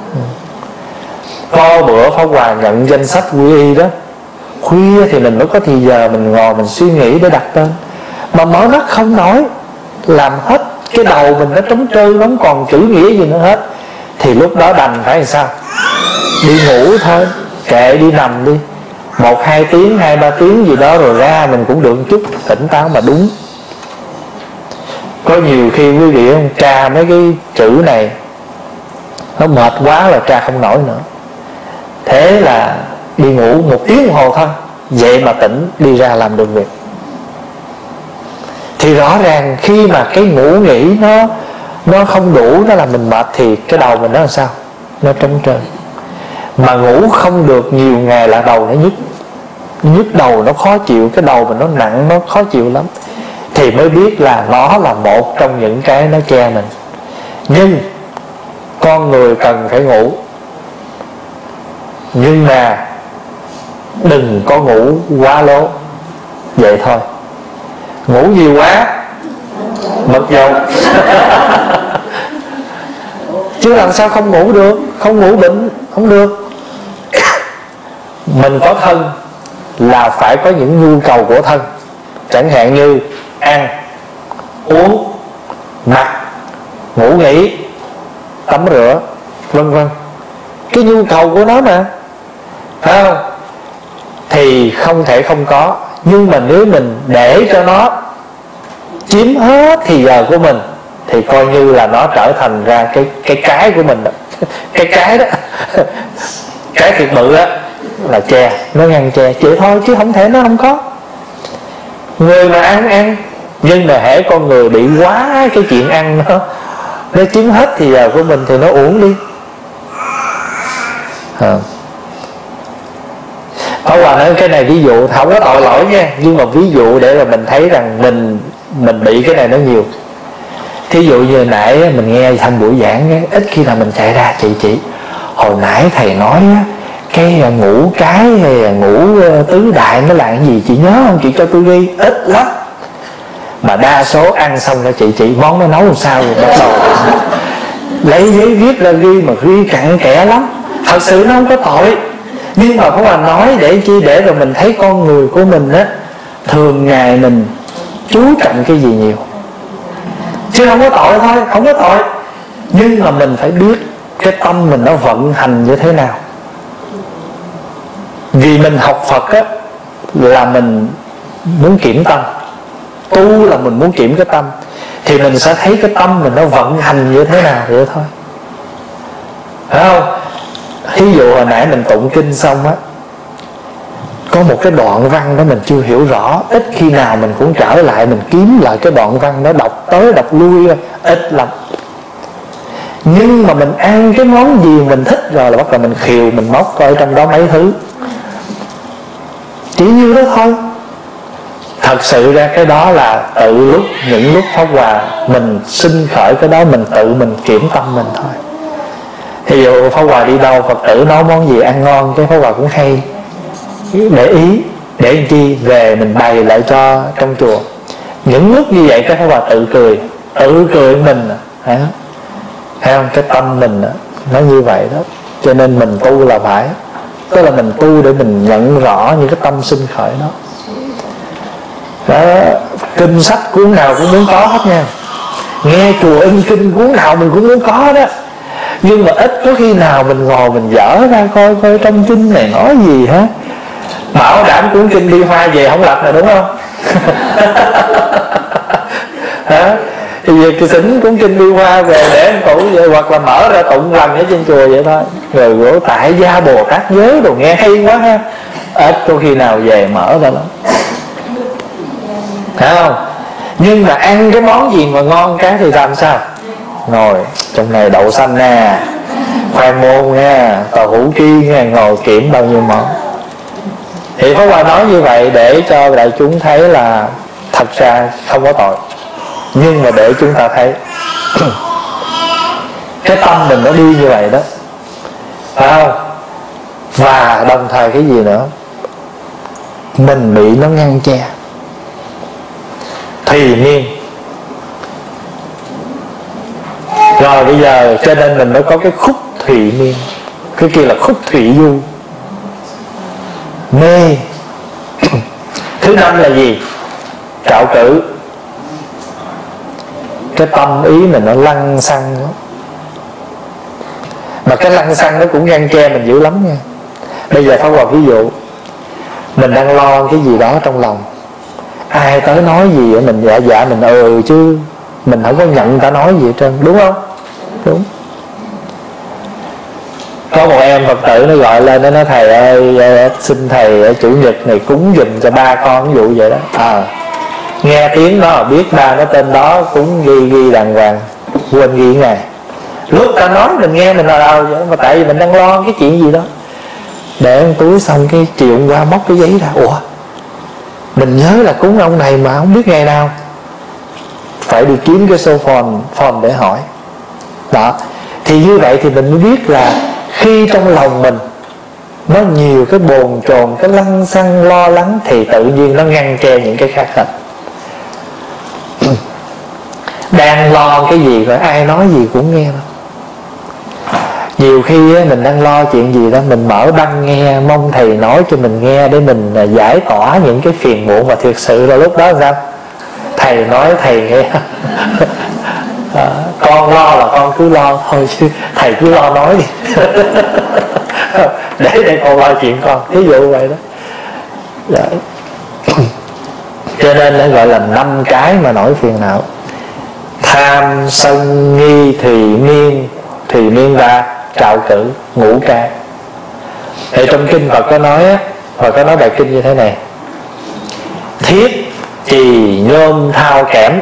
Có bữa Pháp Hòa nhận danh sách quy y đó, khuya thì mình mới có thì giờ mình ngồi mình suy nghĩ để đặt tên, mà mở mắt không nổi, làm hết cái đầu mình nó trống trơn, nó không còn chữ nghĩa gì nữa hết. Thì lúc đó đành phải làm sao? Đi ngủ thôi, kệ đi nằm đi 1-2 tiếng, 2-3 tiếng gì đó rồi ra mình cũng được chút tỉnh táo mà đúng. Có nhiều khi quý vị không tra mấy cái chữ này nó mệt quá là tra không nổi nữa. Thế là đi ngủ 1 tiếng đồng hồ thôi, vậy mà tỉnh đi ra làm được việc. Thì rõ ràng khi mà cái ngủ nghỉ nó không đủ, nó làm mình mệt, thì cái đầu mình nó làm sao? Nó trống trơn. Mà ngủ không được nhiều ngày là đầu nó nhức đầu, nó khó chịu, cái đầu mình nó nặng, nó khó chịu lắm. Thì mới biết là nó là một trong những cái nó che mình. Nhưng con người cần phải ngủ, nhưng mà đừng có ngủ quá lố. Vậy thôi. Ngủ nhiều quá mất dầu. Chứ làm sao không ngủ được? Không ngủ bệnh không được. Mình có thân là phải có những nhu cầu của thân. Chẳng hạn như ăn, uống, mặc, ngủ nghỉ, tắm rửa, vân vân. Cái nhu cầu của nó mà, phải không? Thì không thể không có. Nhưng mà nếu mình để cho nó chiếm hết thì giờ của mình, thì coi như là nó trở thành ra cái của mình đó. Cái đó cái thiệt bự đó là che, nó ngăn che. Chỉ thôi chứ không thể nó không có. Người mà ăn, nhưng mà hễ con người bị quá cái chuyện ăn nó chiếm hết thì giờ của mình, thì nó uổng đi. Pháp Hòa nói cái này ví dụ không có tội lỗi nha, nhưng mà ví dụ để mà mình thấy rằng mình bị cái này nó nhiều. Thí dụ như nãy mình nghe xong buổi giảng, ít khi nào mình chạy ra: chị hồi nãy thầy nói cái ngũ cái hay là ngũ tứ đại nó là cái gì chị nhớ không, chị cho tôi ghi. Ít lắm. Mà đa số ăn xong rồi chị món nó nấu làm sao rồi bắt đầu lấy giấy viết ra ghi, mà ghi cặn kẽ lắm. Thật sự nó không có tội, nhưng mà có mà nói để chi? Để rồi mình thấy con người của mình á, thường ngày mình chú trọng cái gì nhiều. Chứ không có tội thôi, không có tội. Nhưng mà mình phải biết cái tâm mình nó vận hành như thế nào. Vì mình học Phật á là mình muốn kiểm tâm, tu là mình muốn kiểm cái tâm, thì mình sẽ thấy cái tâm mình nó vận hành như thế nào vậy thôi, phải không? Thí dụ hồi nãy mình tụng kinh xong á, có một cái đoạn văn đó mình chưa hiểu rõ, ít khi nào mình cũng trở lại mình kiếm lại cái đoạn văn đó, đọc tới đọc lui, ít lắm. Nhưng mà mình ăn cái món gì mình thích rồi là bắt đầu mình khều, mình móc coi trong đó mấy thứ. Chỉ như đó thôi. Thật sự ra cái đó là tự những lúc Pháp Hòa mình sinh khởi cái đó, mình tự mình kiểm tâm mình thôi. Ví dụ Pháp Hòa đi đâu, Phật tử nấu món gì ăn ngon, cái Pháp Hòa cũng hay để ý, để làm chi về mình bày lại cho trong chùa. Những lúc như vậy cái Pháp Hòa tự cười mình, thấy không? Cái tâm mình nó như vậy đó. Cho nên mình tu là phải, tức là mình tu để mình nhận rõ những cái tâm sinh khởi đó. Đó, kinh sách cuốn nào cũng muốn có hết nha. Nghe chùa in kinh cuốn nào mình cũng muốn có đó. Nhưng mà ít có khi nào mình ngồi mình dở ra coi trong kinh này nói gì hả? Bảo đảm cuốn kinh Đi Hoa về không lật này, đúng không? Hả? Thì về cái xính cuốn kinh Đi Hoa về để anh tủ vậy, hoặc là mở ra tụng lần ở trên chùa vậy thôi. Rồi gỗ tại gia Bồ Tát giới đồ nghe hay quá ha. Ít có khi nào về mở ra lắm, thấy không? Nhưng mà ăn cái món gì mà ngon cái thì làm sao? Ngồi trong này đậu xanh nè, khoai môn nha, tàu hủ chi nha, ngồi kiểm bao nhiêu món. Thì Pháp Hòa nói như vậy để cho đại chúng thấy là thật ra không có tội, nhưng mà để chúng ta thấy cái tâm mình nó đi như vậy đó, phải không? Và đồng thời cái gì nữa, mình bị nó ngăn che thùy miên. Rồi bây giờ cho nên mình mới có cái khúc thùy miên, cái kia là khúc thủy du, mê. Thứ năm là gì? Trạo cử. Cái tâm ý mình nó lăng xăng đó. Mà cái lăng xăng nó cũng ngăn che mình dữ lắm nha. Bây giờ Pháp Hòa ví dụ, mình đang lo cái gì đó trong lòng, ai tới nói gì mình dạ mình chứ mình không có nhận người ta nói gì hết trơn, đúng không? Đúng. Có một em Phật tử nó gọi lên, nó nói thầy ơi, xin thầy chủ nhật này cúng giùm cho ba con, ví dụ vậy đó. nghe tiếng đó biết ba nó tên đó, cũng ghi đàng hoàng, quên ghi ngày. Lúc ta nói mình nghe mình là mà tại vì mình đang lo cái chuyện gì đó. Để một túi xong cái chiều hôm qua móc cái giấy ra, ủa mình nhớ là cúng ông này mà không biết ngày nào, phải đi kiếm cái số phone để hỏi. Đó, thì như vậy thì mình mới biết là khi trong lòng mình nó nhiều cái bồn chồn, cái lăng xăng lo lắng, thì tự nhiên nó ngăn che những cái khác hết. Đang lo cái gì rồi ai nói gì cũng nghe đâu. Nhiều khi mình đang lo chuyện gì đó, mình mở băng nghe, mong thầy nói cho mình nghe để mình giải tỏa những cái phiền muộn, mà thực sự là lúc đó sao? Thầy nói thầy nghe. Con lo là con cứ lo thôi, chứ thầy cứ lo nói đi. để con lo chuyện con, ví dụ vậy đó. Đấy. Cho nên nó gọi là 5 cái mà nổi phiền não: tham sân nghi thùy miên và trạo cử, ngũ cái. Thì trong kinh Phật có nói á, Phật có nói bài kinh như thế này: thiết trì nhôm thao kẽm,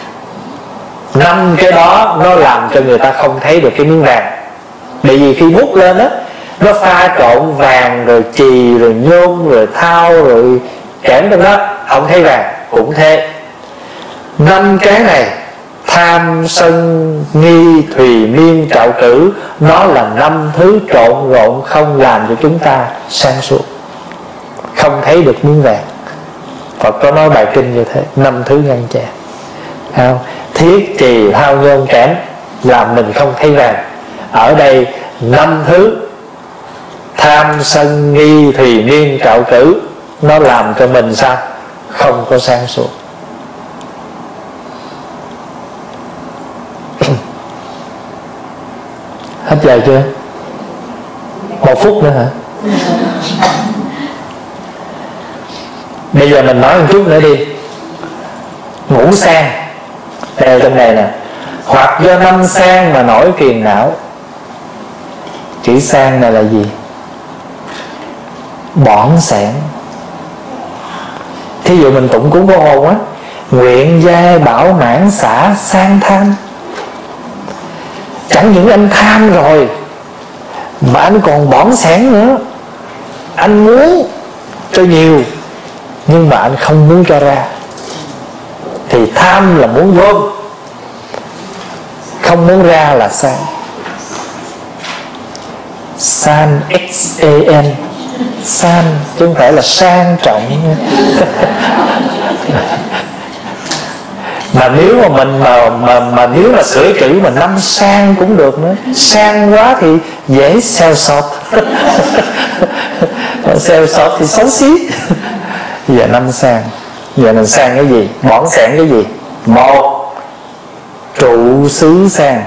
5 cái đó nó làm cho người ta không thấy được cái miếng vàng. Bởi vì khi múc lên á, nó pha trộn vàng rồi chì rồi nhôm rồi thao rồi kẽm trong đó, không thấy vàng. Cũng thế, 5 cái này tham sân nghi thùy miên trạo cử, nó là 5 thứ trộn rộn không làm cho chúng ta sáng suốt, không thấy được miếng vàng. Phật có nói bài kinh như thế, 5 thứ ngăn che. Thiết trì thao nhôm kẽm làm mình không thấy vàng. Ở đây 5 thứ tham sân nghi thùy miên trạo cử, nó làm cho mình sao? Không có sáng suốt. Hết giờ chưa? 1 phút nữa hả? Bây giờ mình nói một chút nữa đi. Ngũ sang đây trong này nè: hoặc do 5 sang mà nổi phiền não. Chữ sang này là gì? Bỏng sẻn. Thí dụ mình tụng cúng vô hồn á: nguyện giai bảo mãn xả sang tham. Chẳng những anh tham rồi mà anh còn bỏng sẻn nữa. Anh muốn cho nhiều nhưng mà anh không muốn cho ra. Thì tham là muốn gom, không muốn ra là sang. San, X-A-N, san chứ không phải là sang trọng. Mà nếu mà mình mà nếu mà sửa chữ mà 5 sang cũng được nữa. Sang quá thì dễ xeo sọt. Xeo sọt thì xấu xí. Giờ 5 sang. Giờ mình sang cái gì? Bỏng sẻn cái gì? 1. Trụ xứ sang.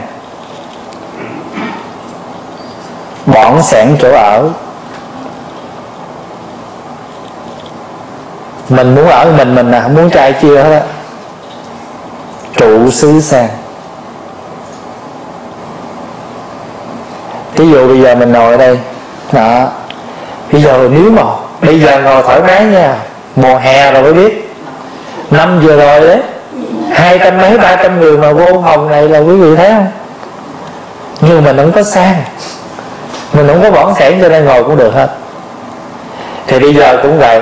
Bỏng sẻn chỗ ở. Mình muốn ở mình nè, không muốn trai chia hết á. Trụ xứ sang. Ví dụ bây giờ mình ngồi ở đây đó. Bây giờ nếu mà bây giờ ngồi thoải mái nha, mùa hè rồi mới biết. Năm vừa rồi đấy 200 mấy 300 người mà vô phòng này là quý vị thấy không? Nhưng mình không có sang, mình không có bỏng sẻn cho nên ngồi cũng được hết. Thì bây giờ cũng vậy.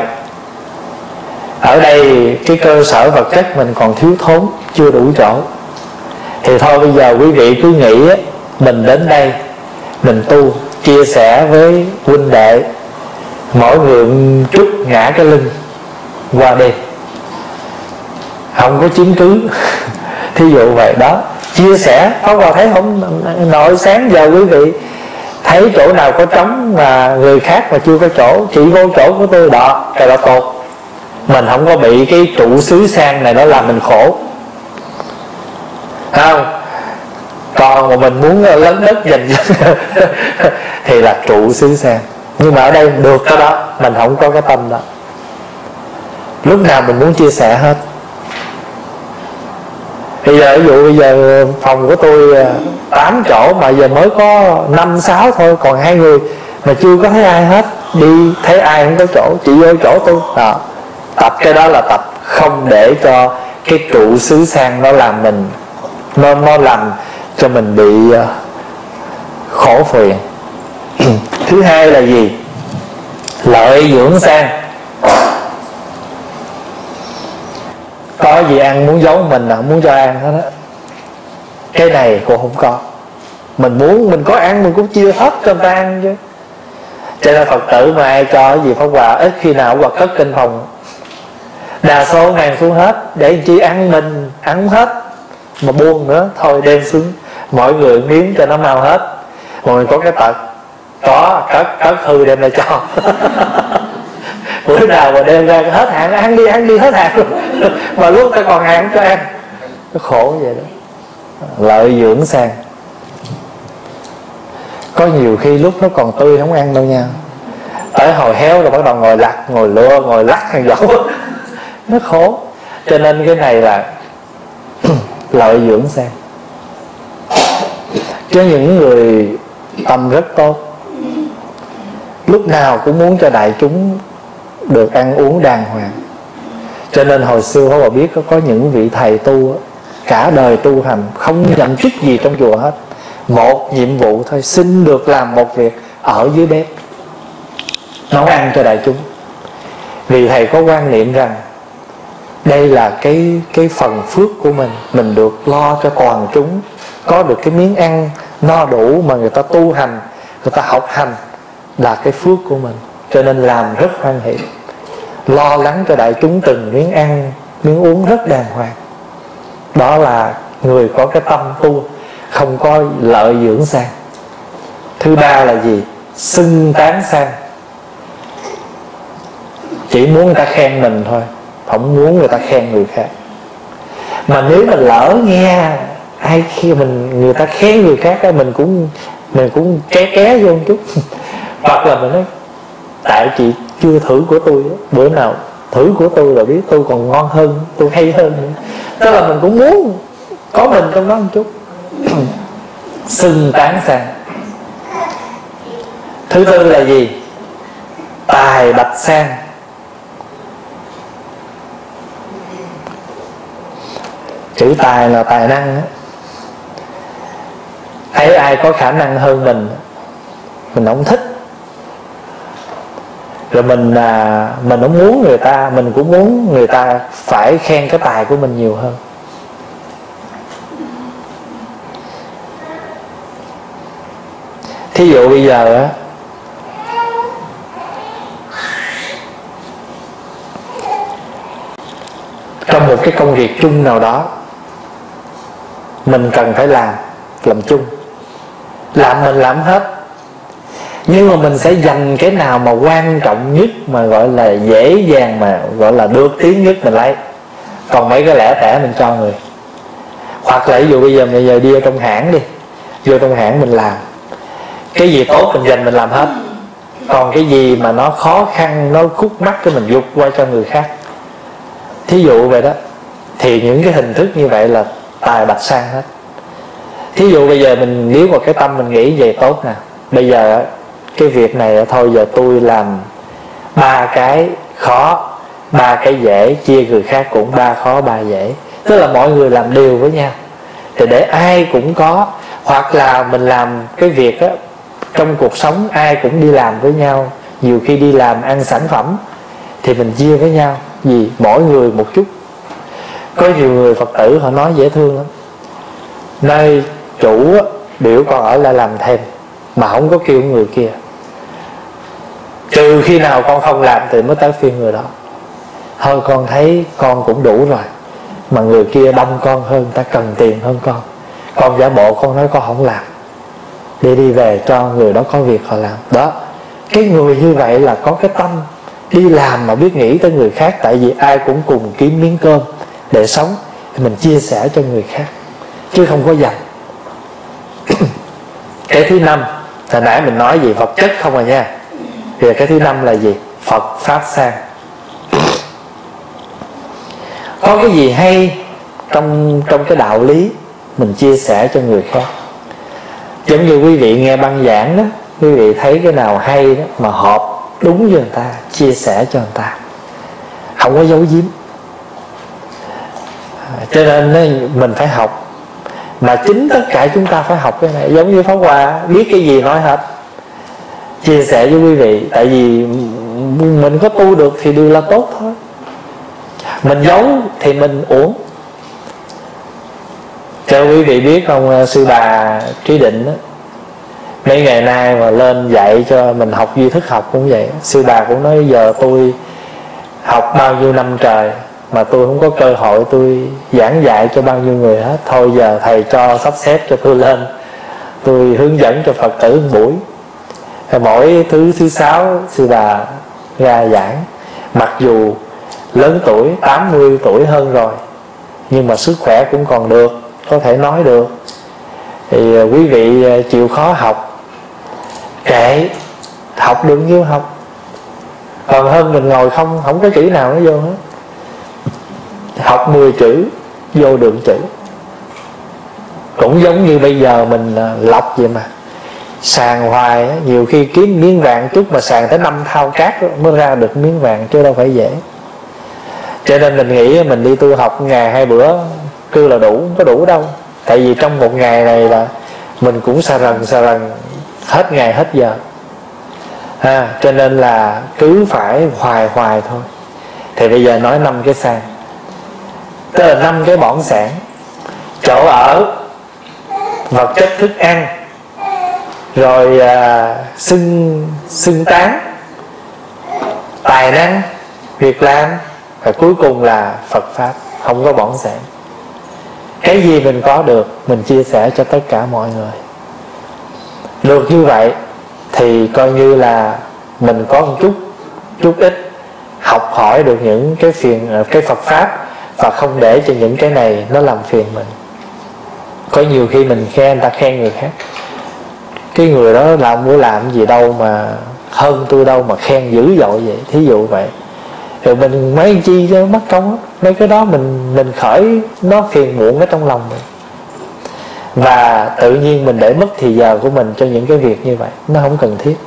Ở đây cái cơ sở vật chất mình còn thiếu thốn, chưa đủ chỗ. Thì thôi bây giờ quý vị cứ nghĩ mình đến đây mình tu, chia sẻ với huynh đệ, mỗi người chút ngã cái lưng qua đi, không có chứng cứ. Thí dụ vậy đó, chia sẻ. Có vào thấy không, nội sáng giờ quý vị thấy chỗ nào có trống mà người khác mà chưa có chỗ, chỉ vô chỗ của tôi đó, cái đó tốt. Mình không có bị cái trụ xứ sang này nó làm mình khổ, không? Còn mà mình muốn lấn đất dành thì là trụ xứ sang. Nhưng mà ở đây được cái đó, mình không có cái tâm đó. Lúc nào mình muốn chia sẻ hết. Bây giờ ví dụ bây giờ phòng của tôi 8 chỗ mà giờ mới có 5-6 thôi, còn 2 người mà chưa có thấy ai hết. Đi thấy ai không có chỗ, chỉ vô chỗ tôi đó. Tập cái đó là tập không để cho cái trụ xứ sang nó làm mình, nó làm cho mình bị khổ phiền. Thứ hai là gì? Lợi dưỡng sang. Có gì ăn muốn giấu mình là không muốn cho ăn hết á. Cái này cũng không có. Mình muốn mình có ăn mình cũng chia hết cho người ta ăn chứ. Cho nên Phật tử mà ai cho cái gì Pháp Hòa ít khi nào Pháp Hòa cất trên phòng. Đa số mang xuống hết để chi ăn mình ăn không hết mà buông nữa, thôi đem xuống mọi người miếng cho nó mau hết. Mà mình có cái tật có cất hư đem lại cho. Bữa nào mà đem ra hết hạn ăn đi hết hạn mà lúc ta còn ăn cho ăn, nó khổ vậy đó. Lợi dưỡng sang. Có nhiều khi lúc nó còn tươi không ăn đâu nha, tới hồi héo rồi bắt đầu ngồi lặt ngồi lưa ngồi lắc hàng dẫu. Nó khổ. Cho nên cái này là lợi dưỡng sang. Cho những người tâm rất tốt, lúc nào cũng muốn cho đại chúng được ăn uống đàng hoàng. Cho nên hồi xưa Pháp Hòa biết có những vị thầy tu cả đời tu hành không nhận chức gì trong chùa hết, một nhiệm vụ thôi, xin được làm một việc ở dưới bếp nấu ăn cho đại chúng. Vì thầy có quan niệm rằng đây là cái phần phước của mình được lo cho toàn chúng có được cái miếng ăn no đủ mà người ta tu hành, người ta học hành là cái phước của mình. Cho nên làm rất hoan hỷ, lo lắng cho đại chúng từng miếng ăn miếng uống rất đàng hoàng. Đó là người có cái tâm tu, không có lợi dưỡng sang. Thứ ba là gì? Xưng tán sang. Chỉ muốn người ta khen mình thôi, không muốn người ta khen người khác. Mà nếu mà lỡ nghe ai khi người ta khen người khác á, mình cũng ké vô một chút. Hoặc là mình nói tại chị chưa thử của tôi á, bữa nào thử của tôi rồi biết tôi còn ngon hơn, tôi hay hơn nữa. Tức là mình cũng muốn có mình trong đó một chút. Xưng tán sang. Thứ tư là gì? Tài bạch sang. Chữ tài là tài năng á. Thấy ai có khả năng hơn mình không thích. Rồi mình không muốn người ta, mình cũng muốn người ta phải khen cái tài của mình nhiều hơn. Thí dụ bây giờ á, trong một cái công việc chung nào đó mình cần phải làm chung, mình làm hết, nhưng mà mình sẽ dành cái nào mà quan trọng nhất, mà gọi là dễ dàng, mà gọi là được tiếng nhất mình lấy, còn mấy cái lẻ tẻ mình cho người. Hoặc là ví dụ bây giờ đi ở trong hãng đi, vô trong hãng mình làm cái gì tốt mình dành mình làm hết, còn cái gì mà nó khó khăn, nó khúc mắc cái mình giục qua cho người khác. Thí dụ vậy đó, thì những cái hình thức như vậy là tài bạch sang hết. Thí dụ bây giờ mình nếu mà cái tâm mình nghĩ về tốt nè, bây giờ cái việc này thôi giờ tôi làm 3 cái khó 3 cái dễ, chia người khác cũng 3 khó 3 dễ, tức là mọi người làm đều với nhau thì để ai cũng có. Hoặc là mình làm cái việc á, trong cuộc sống ai cũng đi làm với nhau, nhiều khi đi làm ăn sản phẩm thì mình chia với nhau, vì mỗi người một chút. Có nhiều người Phật tử họ nói dễ thương lắm, nơi chủ biểu con ở lại làm thêm mà không có kêu người kia, trừ khi nào con không làm thì mới tới phiên người đó. Thôi con thấy con cũng đủ rồi, mà người kia đông con hơn, ta cần tiền hơn con giả bộ con nói con không làm để đi về cho người đó có việc họ làm. Đó, cái người như vậy là có cái tâm đi làm mà biết nghĩ tới người khác. Tại vì ai cũng cùng kiếm miếng cơm để sống thì mình chia sẻ cho người khác, chứ không có dành. Cái thứ năm, hồi nãy mình nói gì vật chất không à nha. Thì cái thứ năm là gì? Phật pháp sang. Có cái gì hay trong cái đạo lý mình chia sẻ cho người khác. Giống như quý vị nghe băng giảng đó, quý vị thấy cái nào hay đó mà hợp đúng với người ta, chia sẻ cho người ta, không có giấu giếm. Cho nên mình phải học. Mà chính tất cả chúng ta phải học cái này. Giống như Pháp Hòa biết cái gì nói hết, chia sẻ với quý vị. Tại vì mình có tu được thì đều là tốt thôi. Mình giấu thì mình uổng. Cho quý vị biết không, sư bà Trí Định đó, mấy ngày nay mà lên dạy cho mình học duy thức học cũng vậy. Sư bà cũng nói giờ tôi học bao nhiêu năm trời mà tôi không có cơ hội tôi giảng dạy cho bao nhiêu người hết. Thôi giờ thầy cho sắp xếp cho tôi lên, tôi hướng dẫn cho Phật tử một buổi. Mỗi thứ sáu sư bà ra giảng. Mặc dù lớn tuổi, 80 tuổi hơn rồi, nhưng mà sức khỏe cũng còn được, có thể nói được. Thì quý vị chịu khó học, kệ, học đừng nhiêu học. Còn hơn mình ngồi không có chữ nào nó vô hết. Học 10 chữ vô được chữ. Cũng giống như bây giờ mình lọc vậy mà, sàn hoài á, nhiều khi kiếm miếng vàng chút mà sàn tới 5 thao cát mới ra được miếng vàng, chứ đâu phải dễ. Cho nên mình nghĩ mình đi tu học ngày 2 bữa cứ là đủ, không có đủ đâu. Tại vì trong một ngày này là mình cũng sa rần hết ngày hết giờ. Cho nên là cứ phải hoài thôi. Thì bây giờ nói 5 cái sàn, tức là 5 cái bỏng sản: chỗ ở, vật chất thức ăn, rồi xưng tán, tài năng, việc làm, và cuối cùng là Phật Pháp. Không có bỏng sản. Cái gì mình có được mình chia sẻ cho tất cả mọi người. Được như vậy thì coi như là mình có một chút ít học hỏi được những cái Phật Pháp, và không để cho những cái này nó làm phiền mình. Có nhiều khi mình khen, người ta khen người khác, cái người đó làm gì đâu mà hơn tôi đâu mà khen dữ dội vậy, thí dụ vậy. Rồi mình mấy chi cho mất công đó. Mấy cái đó mình khởi nó phiền muộn ở trong lòng mình, và tự nhiên mình để mất thì giờ của mình cho những cái việc như vậy, nó không cần thiết.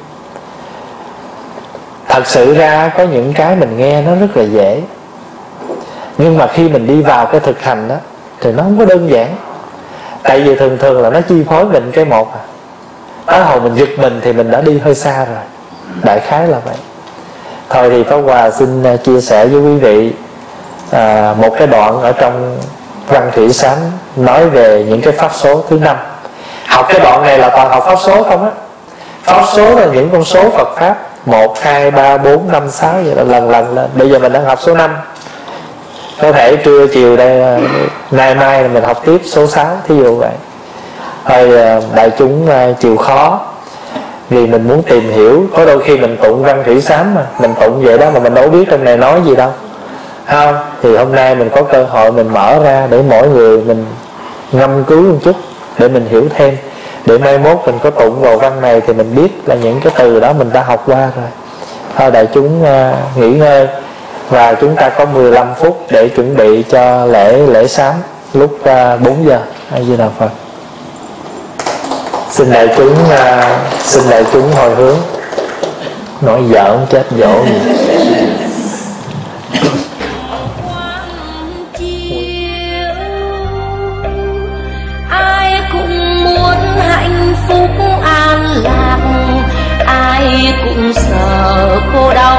Thật sự ra có những cái mình nghe nó rất là dễ, nhưng mà khi mình đi vào cái thực hành đó thì nó không có đơn giản. Tại vì thường là nó chi phối mình cái một tới hồi mình giật mình thì mình đã đi hơi xa rồi. Đại khái là vậy. Thôi thì Pháp Hòa xin chia sẻ với quý vị một cái đoạn ở trong Văn Thủy Sám nói về những cái pháp số thứ 5. Học cái đoạn này là toàn học pháp số không á. Pháp số là những con số Phật Pháp 1, 2, 3, 4, 5, 6 vậy là lần lên. Bây giờ mình đang học số 5. Có thể trưa chiều đây, nay mai mình học tiếp số 6, thí dụ vậy. Thôi đại chúng chịu khó, vì mình muốn tìm hiểu. Có đôi khi mình tụng Văn Thủy Sám mà mình tụng vậy đó mà mình đâu biết trong này nói gì đâu, không? Thì hôm nay mình có cơ hội mình mở ra để mỗi người mình ngâm cứu một chút để mình hiểu thêm, để mai mốt mình có tụng vào văn này thì mình biết là những cái từ đó mình đã học qua rồi. Thôi đại chúng nghỉ ngơi, và chúng ta có 15 phút để chuẩn bị cho lễ sám lúc 4 giờ. A Di Đà Phật. Xin đại chúng hồi hướng. Nói giỡn chết dỗ gì. Ai cũng muốn hạnh phúc an lạc, ai cũng sợ khổ đau